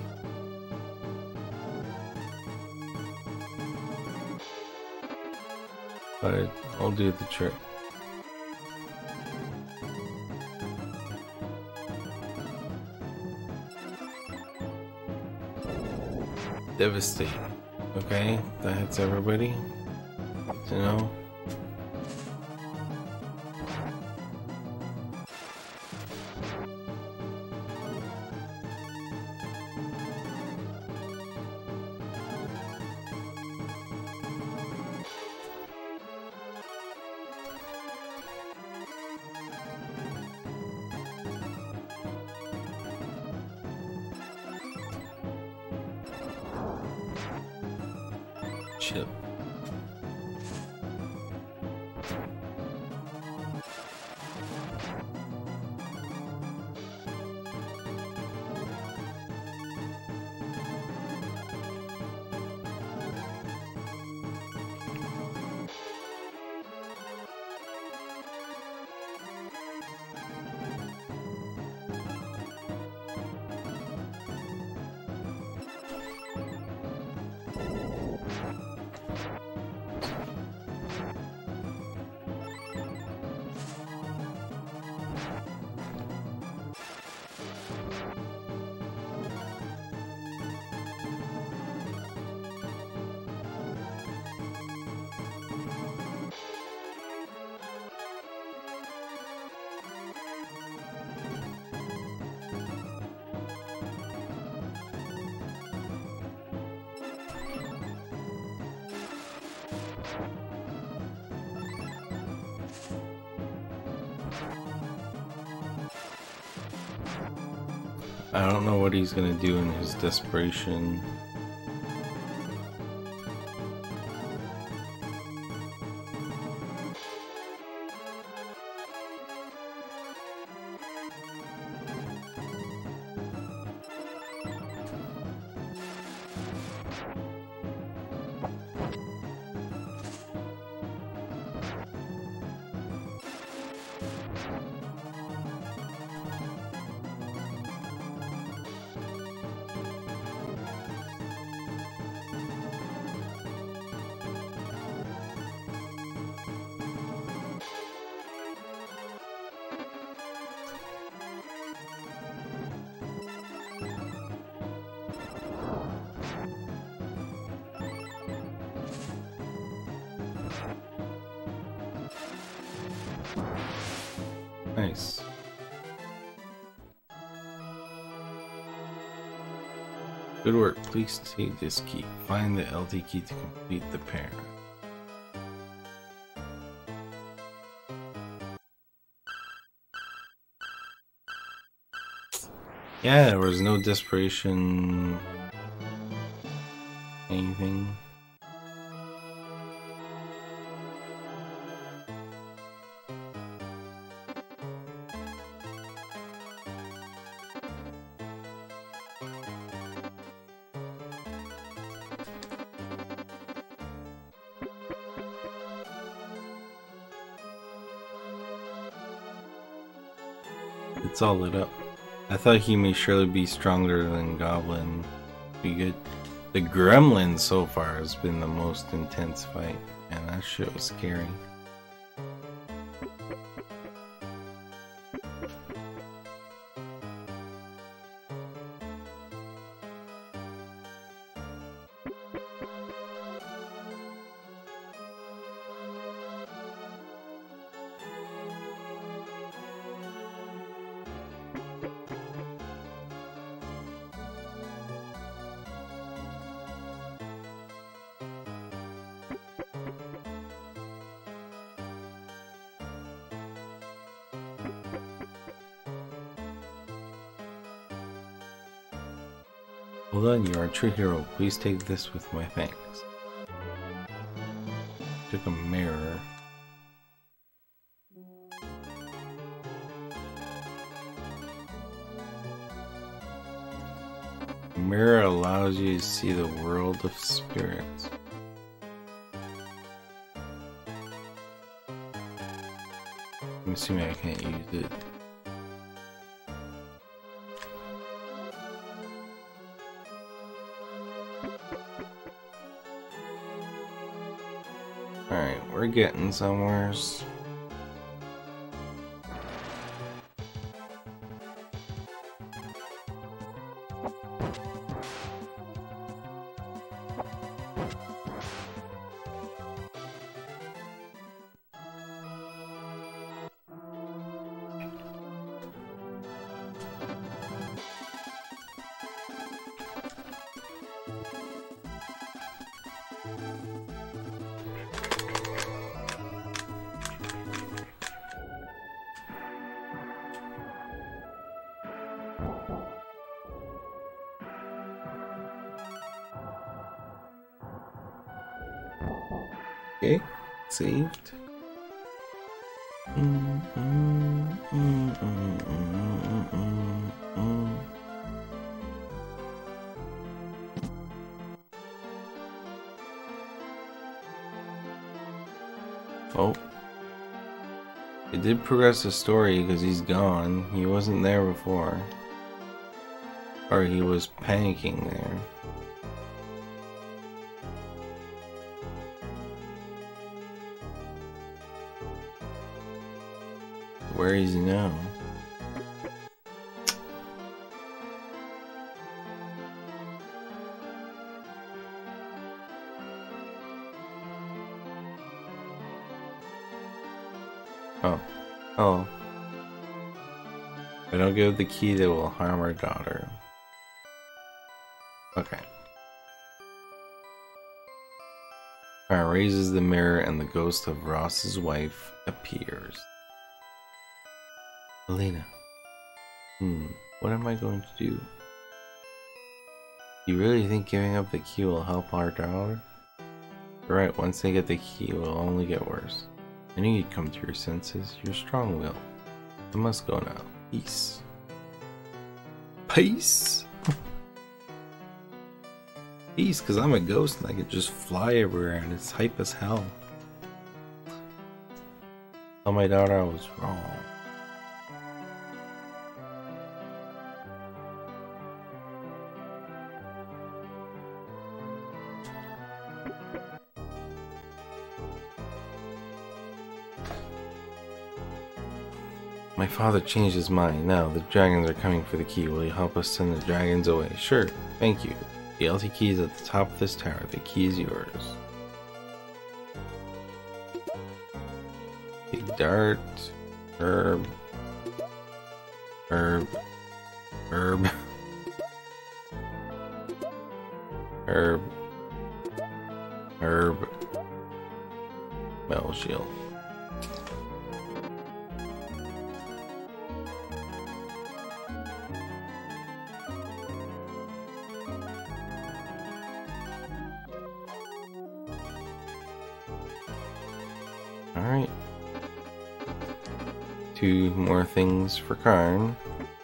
But I'll do the trick. Devastate. Okay, that hits everybody. To know. Chip. I don't know what he's gonna do in his desperation. Nice. Good work. Please take this key. Find the LT key to complete the pair. Yeah, there was no desperation. Anything. It's all lit up. I thought he may surely be stronger than Goblin. Be good. The Gremlin so far has been the most intense fight, and that shit was scary. Well done, you are a true hero. Please take this with my thanks. Took a mirror. A mirror allows you to see the world of spirits. I'm assuming I can't use it. Alright, we're getting somewheres. Okay, saved. Oh. It did progress the story because he's gone. He wasn't there before. Or he was panicking there. Where is he now? Oh. Oh. I don't give the key that will harm our daughter. Okay. Raises the mirror and the ghost of Ross's wife appears. Elena. What am I going to do? You really think giving up the key will help our daughter? You're right, once they get the key, it will only get worse. I knew you'd come to your senses. You're strong-willed. I must go now. Peace. Peace? Peace, because I'm a ghost and I can just fly everywhere and it's hype as hell. Tell my daughter I was wrong. My father changed his mind. Now the dragons are coming for the key. Will you help us send the dragons away? Sure, thank you. The LT key is at the top of this tower. The key is yours. Big dart. Herb. Herb. Herb. Herb. Herb. Metal shield. Alright. 2 more things for Karn.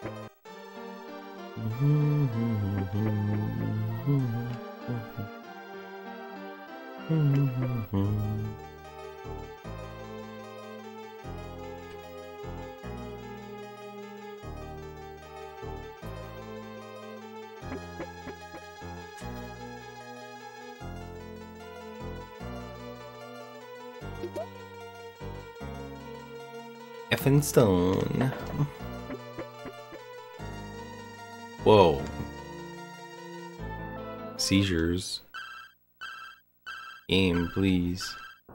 Effin stone. Whoa. Seizures. Game, please.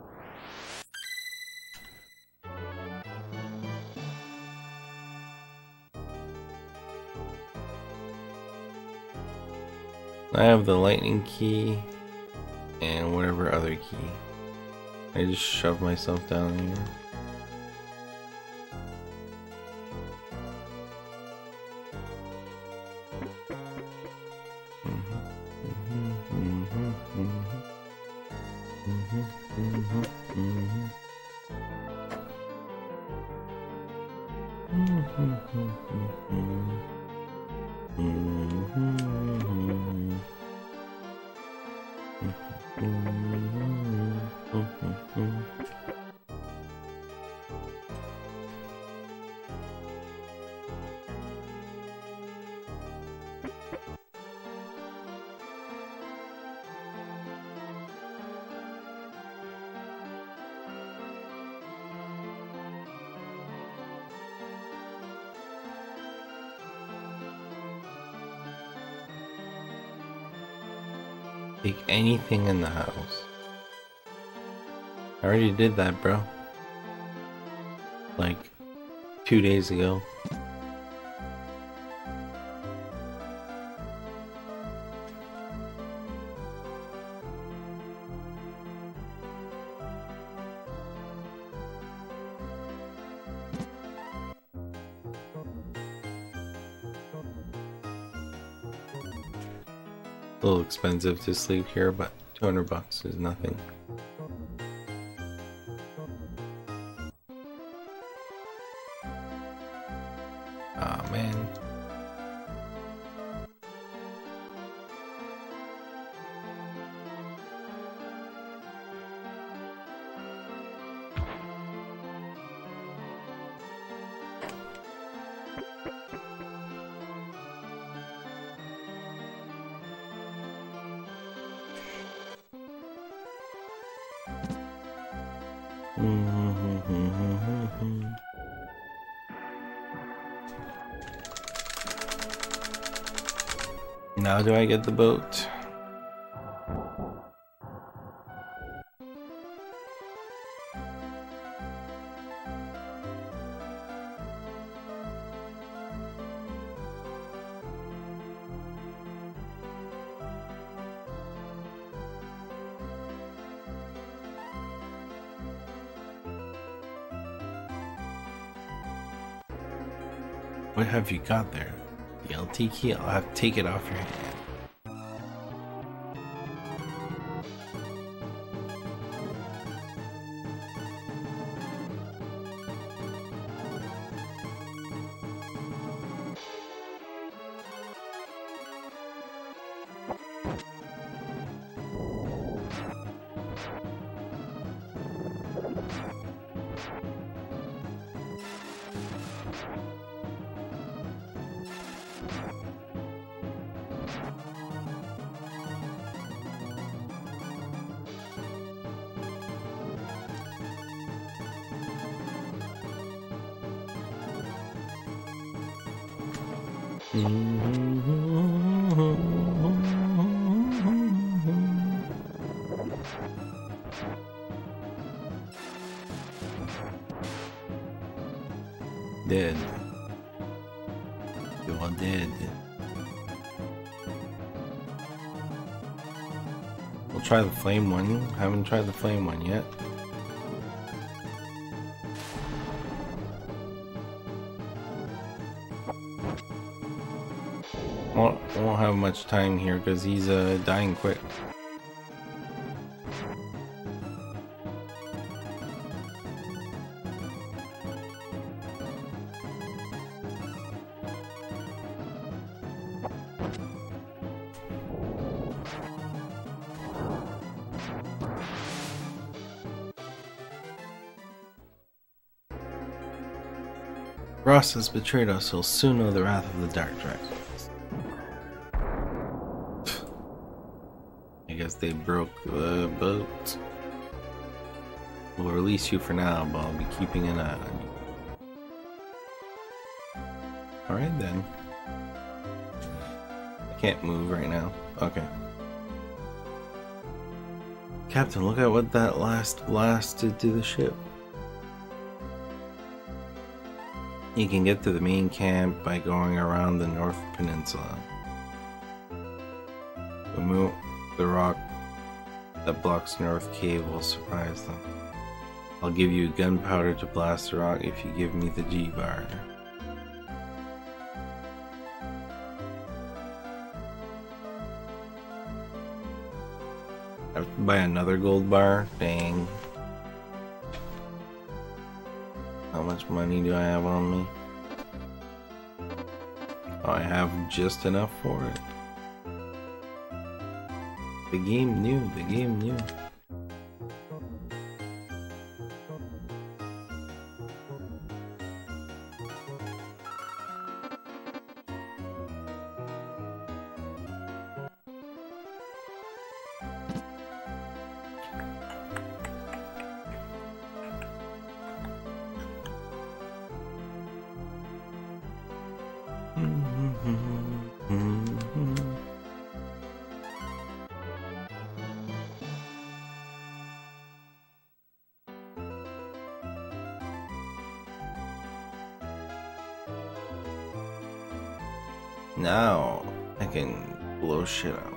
I have the lightning key and whatever other key. I just shove myself down here. Take anything in the house. I already did that, bro. Like 2 days ago. A little expensive to sleep here, but 200 bucks is nothing. Aw, man. Now do I get the boat? What have you got there? The LT key? I'll have to take it off your hand. Dead. You are dead. We'll try the flame one. Haven't tried the flame one yet. Won't have much time here because he's dying quick. Ross has betrayed us, he'll soon know the wrath of the Dark Dragons. I guess they broke the boat. We'll release you for now, but I'll be keeping an eye on you. Alright then. I can't move right now. Okay. Captain, look at what that last blast did to the ship. You can get to the main camp by going around the North Peninsula. The rock that blocks North Cave will surprise them. I'll give you gunpowder to blast the rock if you give me the G-bar. I have to buy another gold bar? Dang. How much money do I have on me? Oh, I have just enough for it. The game knew, the game knew. Now I can blow shit up.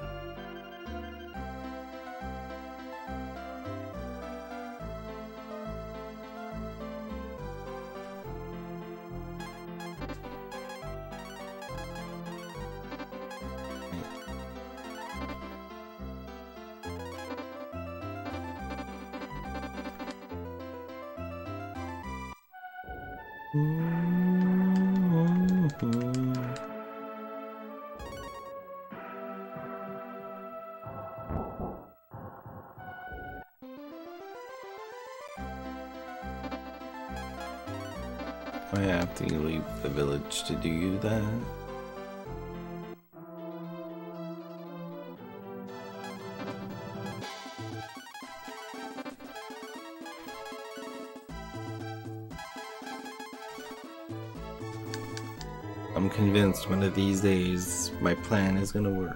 I have to leave the village to do that. I'm convinced one of these days my plan is gonna work.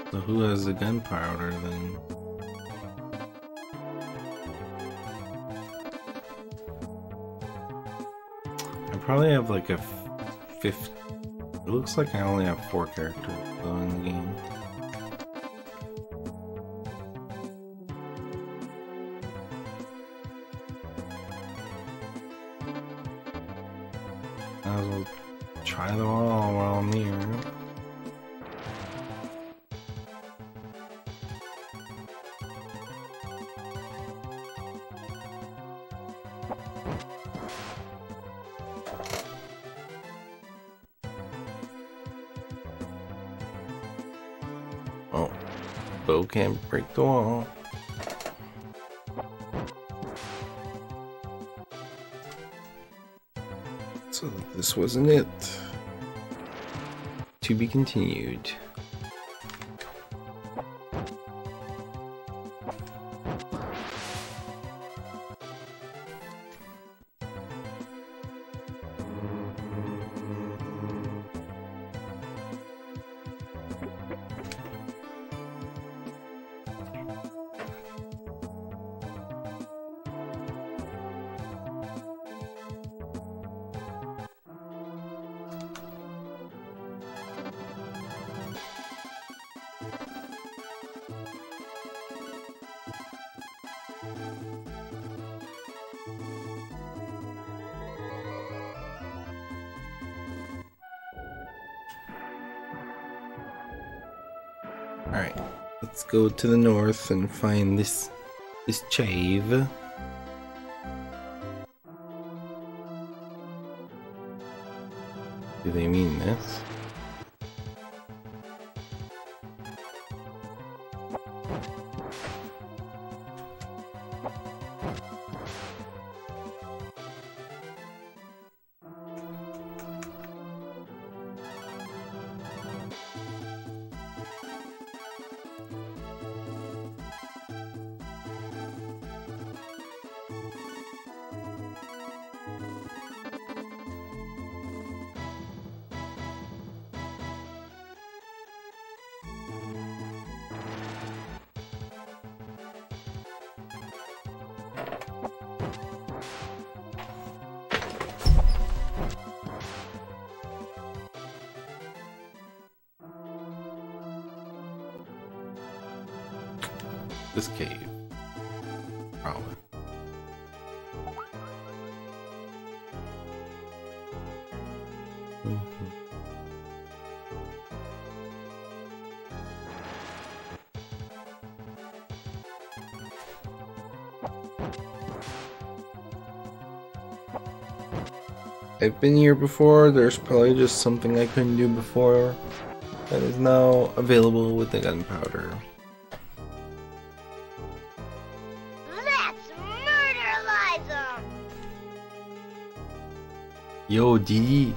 So who has the gunpowder then? I probably have like a fifth. It looks like I only have 4 characters though in the game. Might as well try them all while I'm here. Oh, bow can't break the wall. So this wasn't it. To be continued. Alright, let's go to the north and find this cave. Do they mean this? This cave. Probably. I've been here before. There's probably just something I couldn't do before that is now available with the gunpowder. Let's murder Liza! Yo, Dee.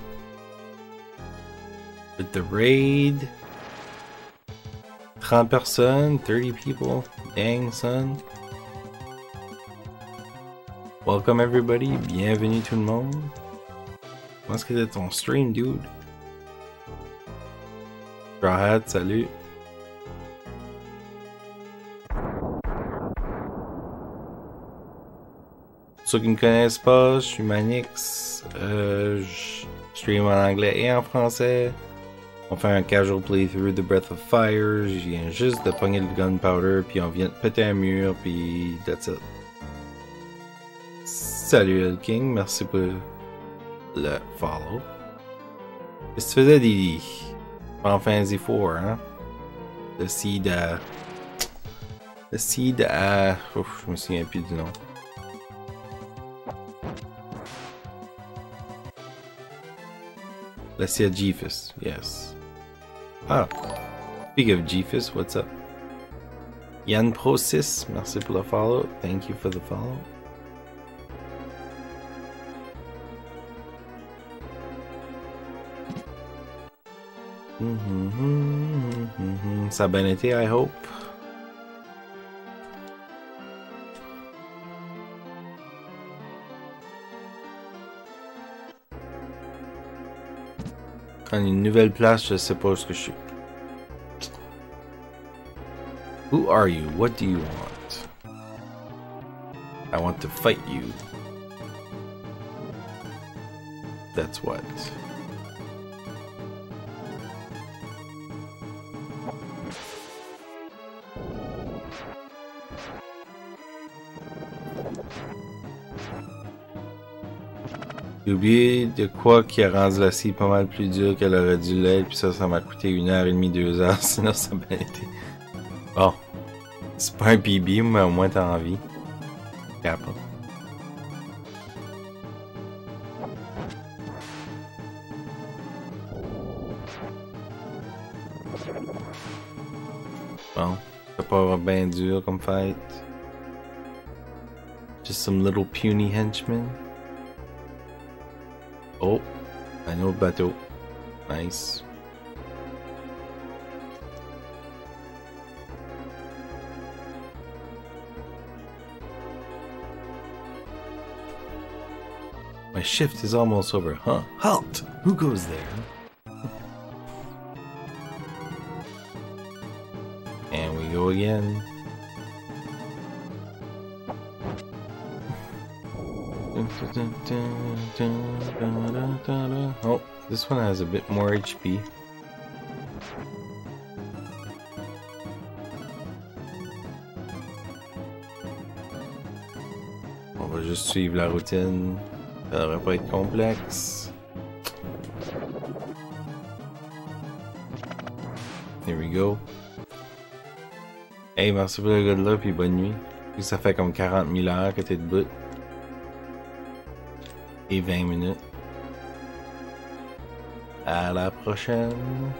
With the raid. 30 personnes, 30 people. Dang, son. Welcome everybody. Bienvenue tout le monde. Comment est-ce que c'est ton stream, dude? Rawhead, salut. Pour ceux qui ne me connaissent pas, je suis Manix. Je stream en anglais et en français. On fait un casual playthrough de Breath of Fire. Je viens juste de pogner le gunpowder, puis on vient de péter un mur, puis that's it. Salut El King, merci pour le follow. Qu'est-ce que tu faisais, Didi? Final Fantasy 4, hein? Le seed à... Le seed à... Ouf, je me souviens plus du nom. Le seed à Jephus, yes. Ah, speak of Jephus, what's up? Yann Pro 6, merci pour le follow. Thank you for the follow. Ça a bien été, I hope. Quand une nouvelle place, je sais pas où est-ce que je suis. Who are you? What do you want? I want to fight you. That's what. J'ai oublié de quoi qui a rendu la scie pas mal plus dure qu'elle aurait dû l'être, puis ça m'a coûté 1h30, 2h, sinon ça a bien été. Bon, c'est pas un PB, mais au moins t'as envie. Kappa. Bon, c'est pas bien dur comme fight. Just some little puny henchmen. Oh, un autre bateau. Nice. My shift is almost over, huh? Halt! Who goes there? And we go again. Oh, this one has a bit more HP. On va juste suivre la routine. Ça devrait pas être complexe. Here we go. Hey, merci pour le gars de là, puis bonne nuit. Ça fait comme 40 000 heures que t'es debout. Et 20 minutes. À la prochaine.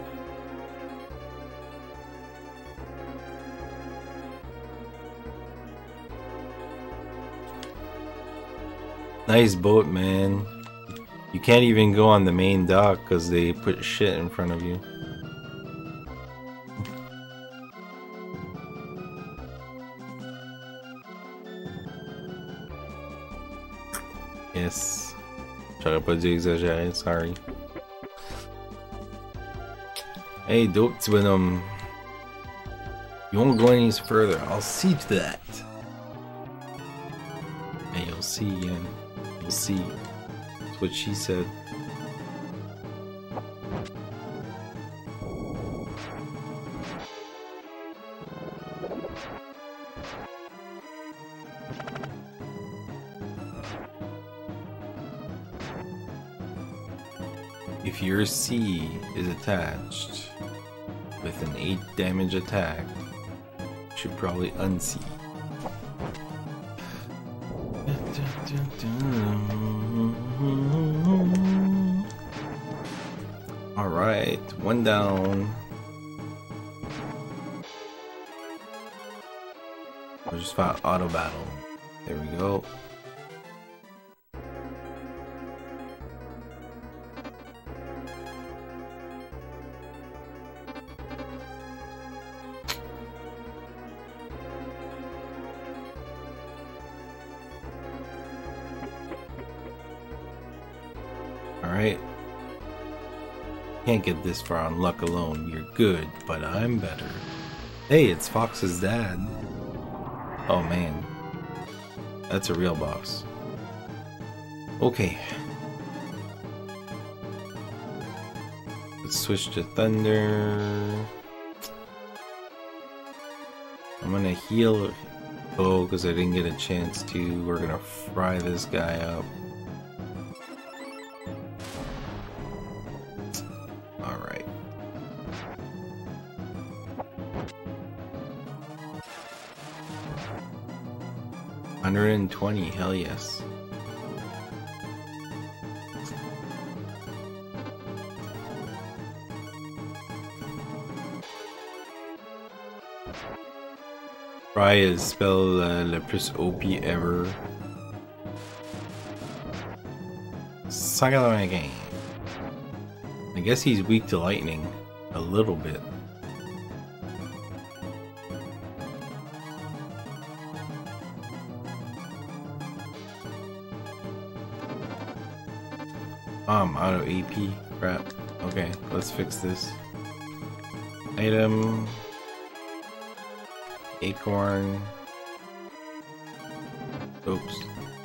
Nice boat, man. You can't even go on the main dock because they put shit in front of you. Yes. J'aurais pas dû exagérer, sorry. Hey, dope petit bonhomme. You won't go any further. I'll see to that. Hey, you'll see, yeah. You'll see. That's what she said. If your C is attached with an 8 damage attack, you should probably unsee. Alright, one down. I just found auto battle. There we go. Alright. Can't get this far on luck alone. You're good, but I'm better. Hey, it's Fox's dad. Oh man. That's a real boss. Okay. Let's switch to Thunder. I'm gonna heal Bo because I didn't get a chance to. We're gonna fry this guy up. Alright. $120, hell yes. Fry is spell le plus OP ever. 195. I guess he's weak to lightning. A little bit. I'm out of AP. Crap. Okay, let's fix this. Item. Acorn. Oops.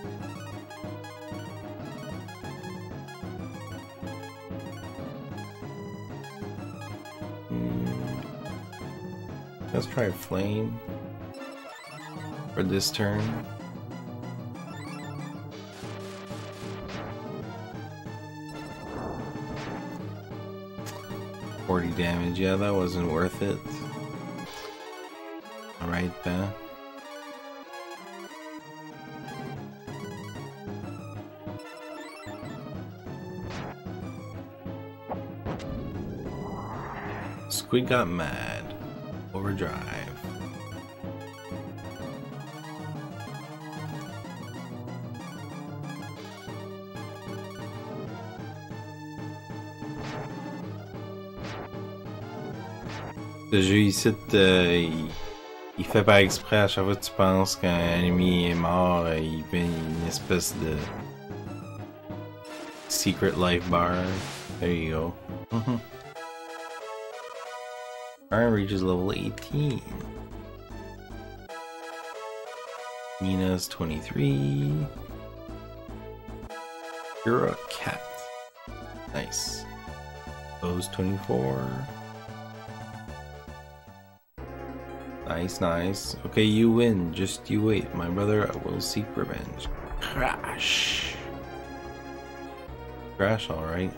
Let's try flame for this turn. $40 damage, yeah, that wasn't worth it. Alright then. Squid got mad. Overdrive. Ce jeu ici, il fait pas exprès. À chaque fois que tu penses qu'un ennemi est mort, il fait une espèce de secret life bar. There you go. Iron reaches level 18. Nina's 23. You're a cat. Nice. Bo's 24. Nice, nice. Okay, you win. Just you wait. My brother will seek revenge. Crash. Crash, alright.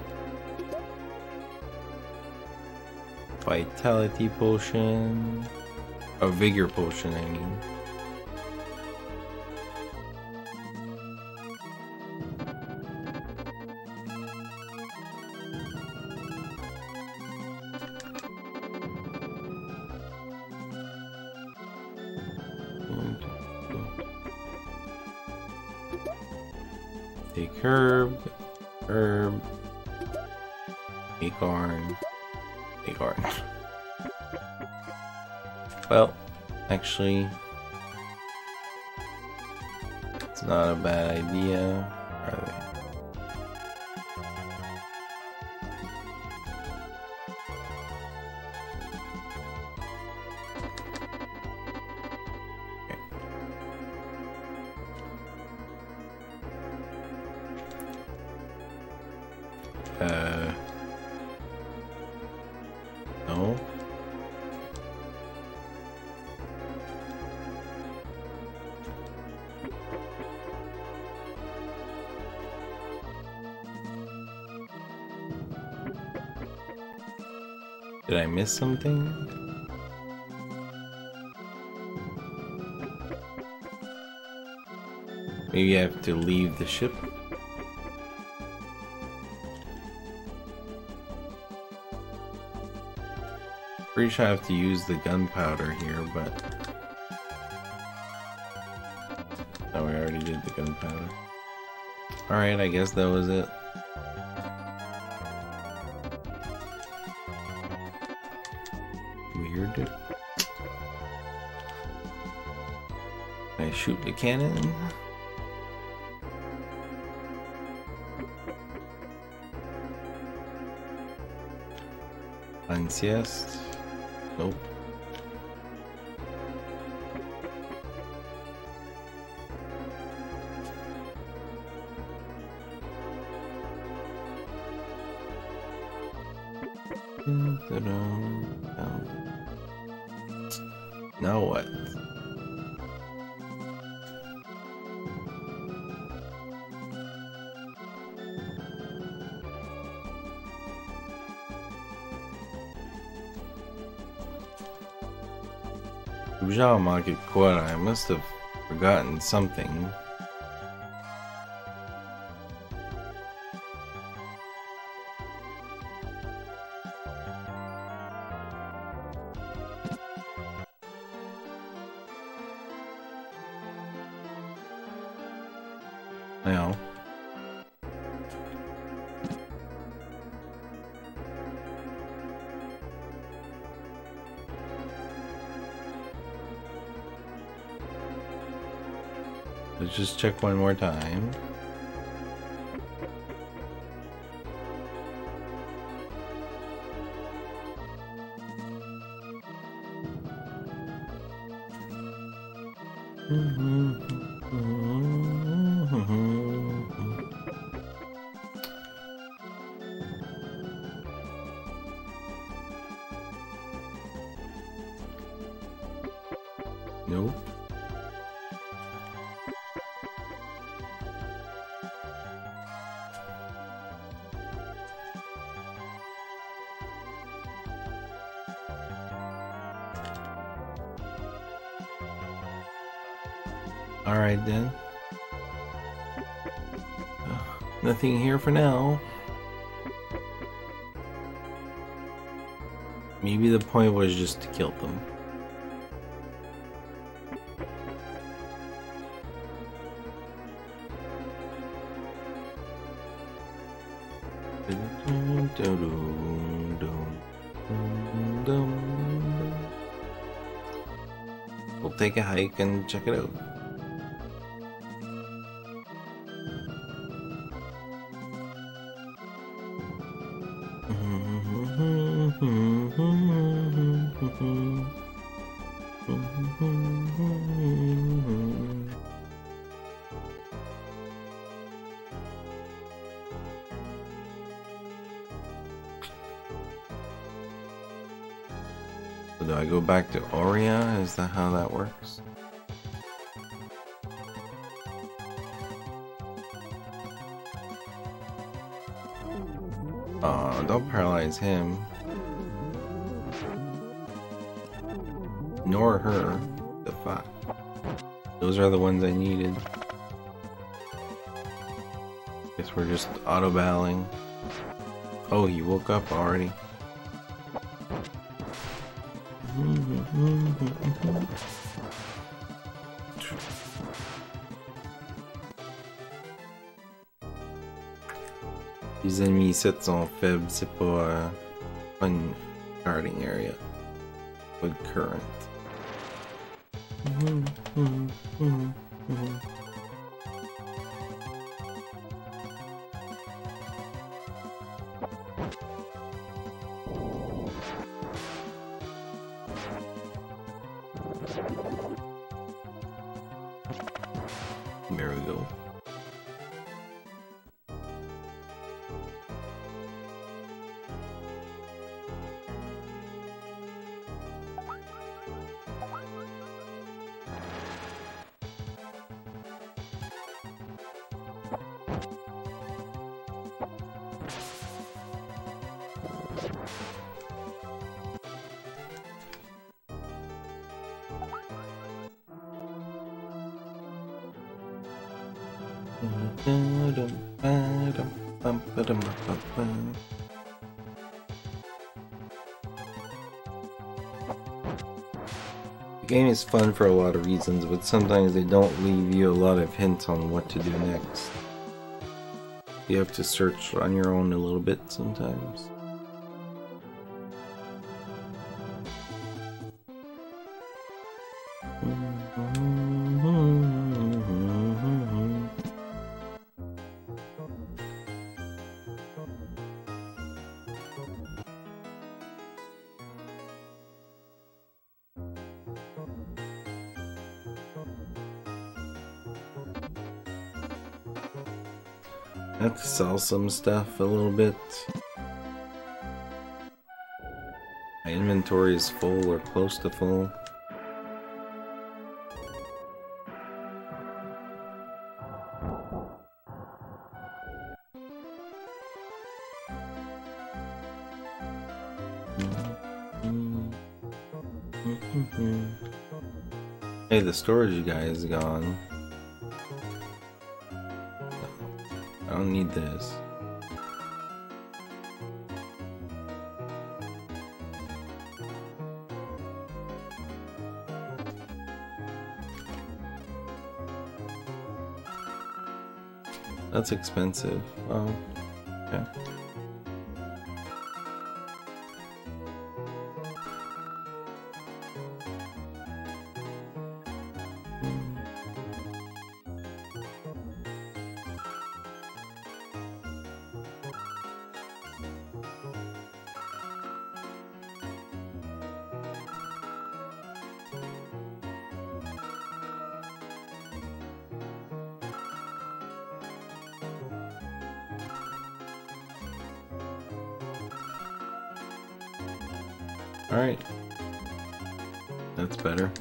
Vitality potion. A vigor potion, I mean. Take herb, acorn. Well, actually, it's not a bad idea, are they? No. Did I miss something? Maybe I have to leave the ship. Pretty sure I have to use the gunpowder here, but oh, we already did the gunpowder. Alright, I guess that was it. Weird. Can I shoot the cannon? Ansiest? Nope. Now what? Genre manqué de quoi? I must have forgotten something. I know. Let's just check one more time. Nope. All right then. Nothing here for now. Maybe the point was just to kill them. We'll take a hike and check it out. So do I go back to Auria? Is that how that works? Don't paralyze him. Nor her. The fuck. Those are the ones I needed. Guess we're just auto-battling. Oh, he woke up already. Les ennemis 7 sont faibles, c'est pas une guarding area. Good current. There we go. The game is fun for a lot of reasons, but sometimes they don't leave you a lot of hints on what to do next. You have to search on your own a little bit sometimes. I have to sell some stuff a little bit. My inventory is full or close to full. Hey, the storage guy is gone. I don't need this. That's expensive. Oh, okay. Alright. That's better.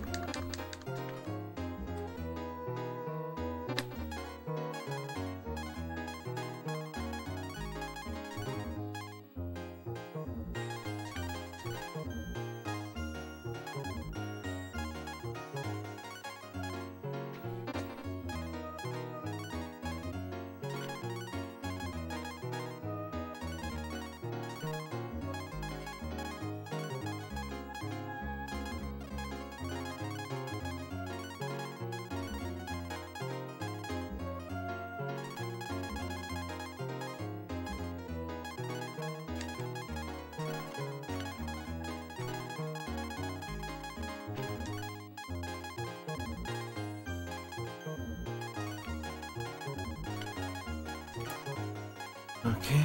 Okay.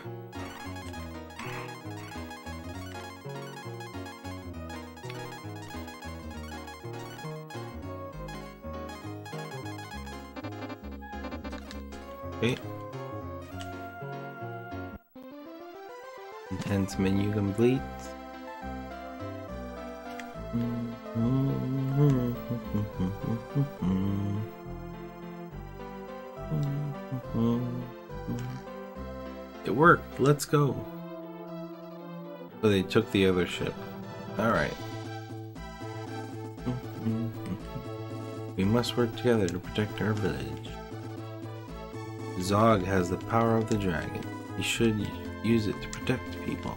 Okay. Intense menu complete. It worked. Let's go. So they took the other ship. Alright. We must work together to protect our village. Zog has the power of the dragon. He should use it to protect people.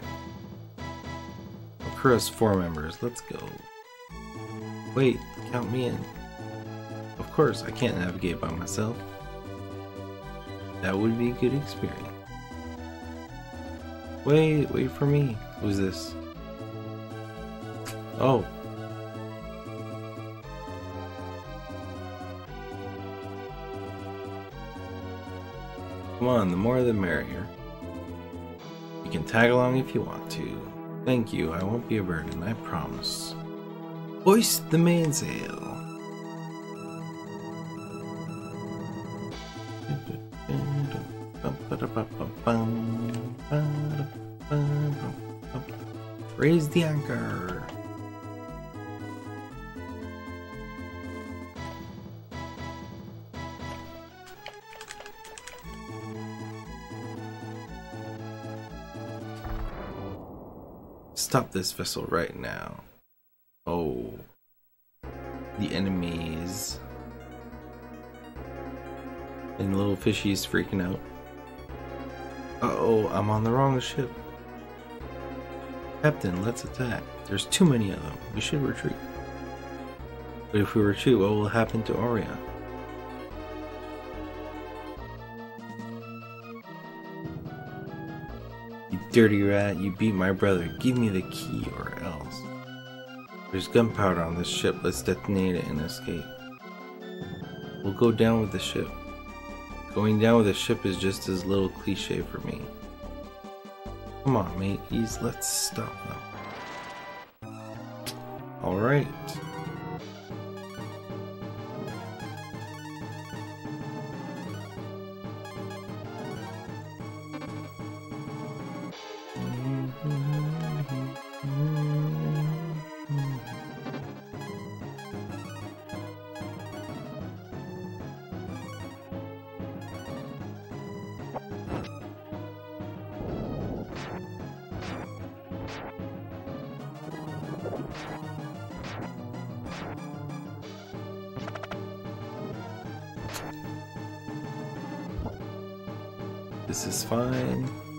Crew has 4 members. Let's go. Wait, count me in. Of course, I can't navigate by myself. That would be a good experience. Wait for me. Who's this? Oh. Come on, the more the merrier. You can tag along if you want to. Thank you, I won't be a burden, I promise. Hoist the mainsail. Raise the anchor. Stop this vessel right now. Oh. The enemies. And little fishy's freaking out. Uh-oh, I'm on the wrong ship. Captain, let's attack. There's too many of them. We should retreat. But if we retreat, what will happen to Auria? You dirty rat, you beat my brother. Give me the key or else. There's gunpowder on this ship. Let's detonate it and escape. We'll go down with the ship. Going down with the ship is just as little cliche for me. Come on, mateys, let's stop them. Alright. This is fine.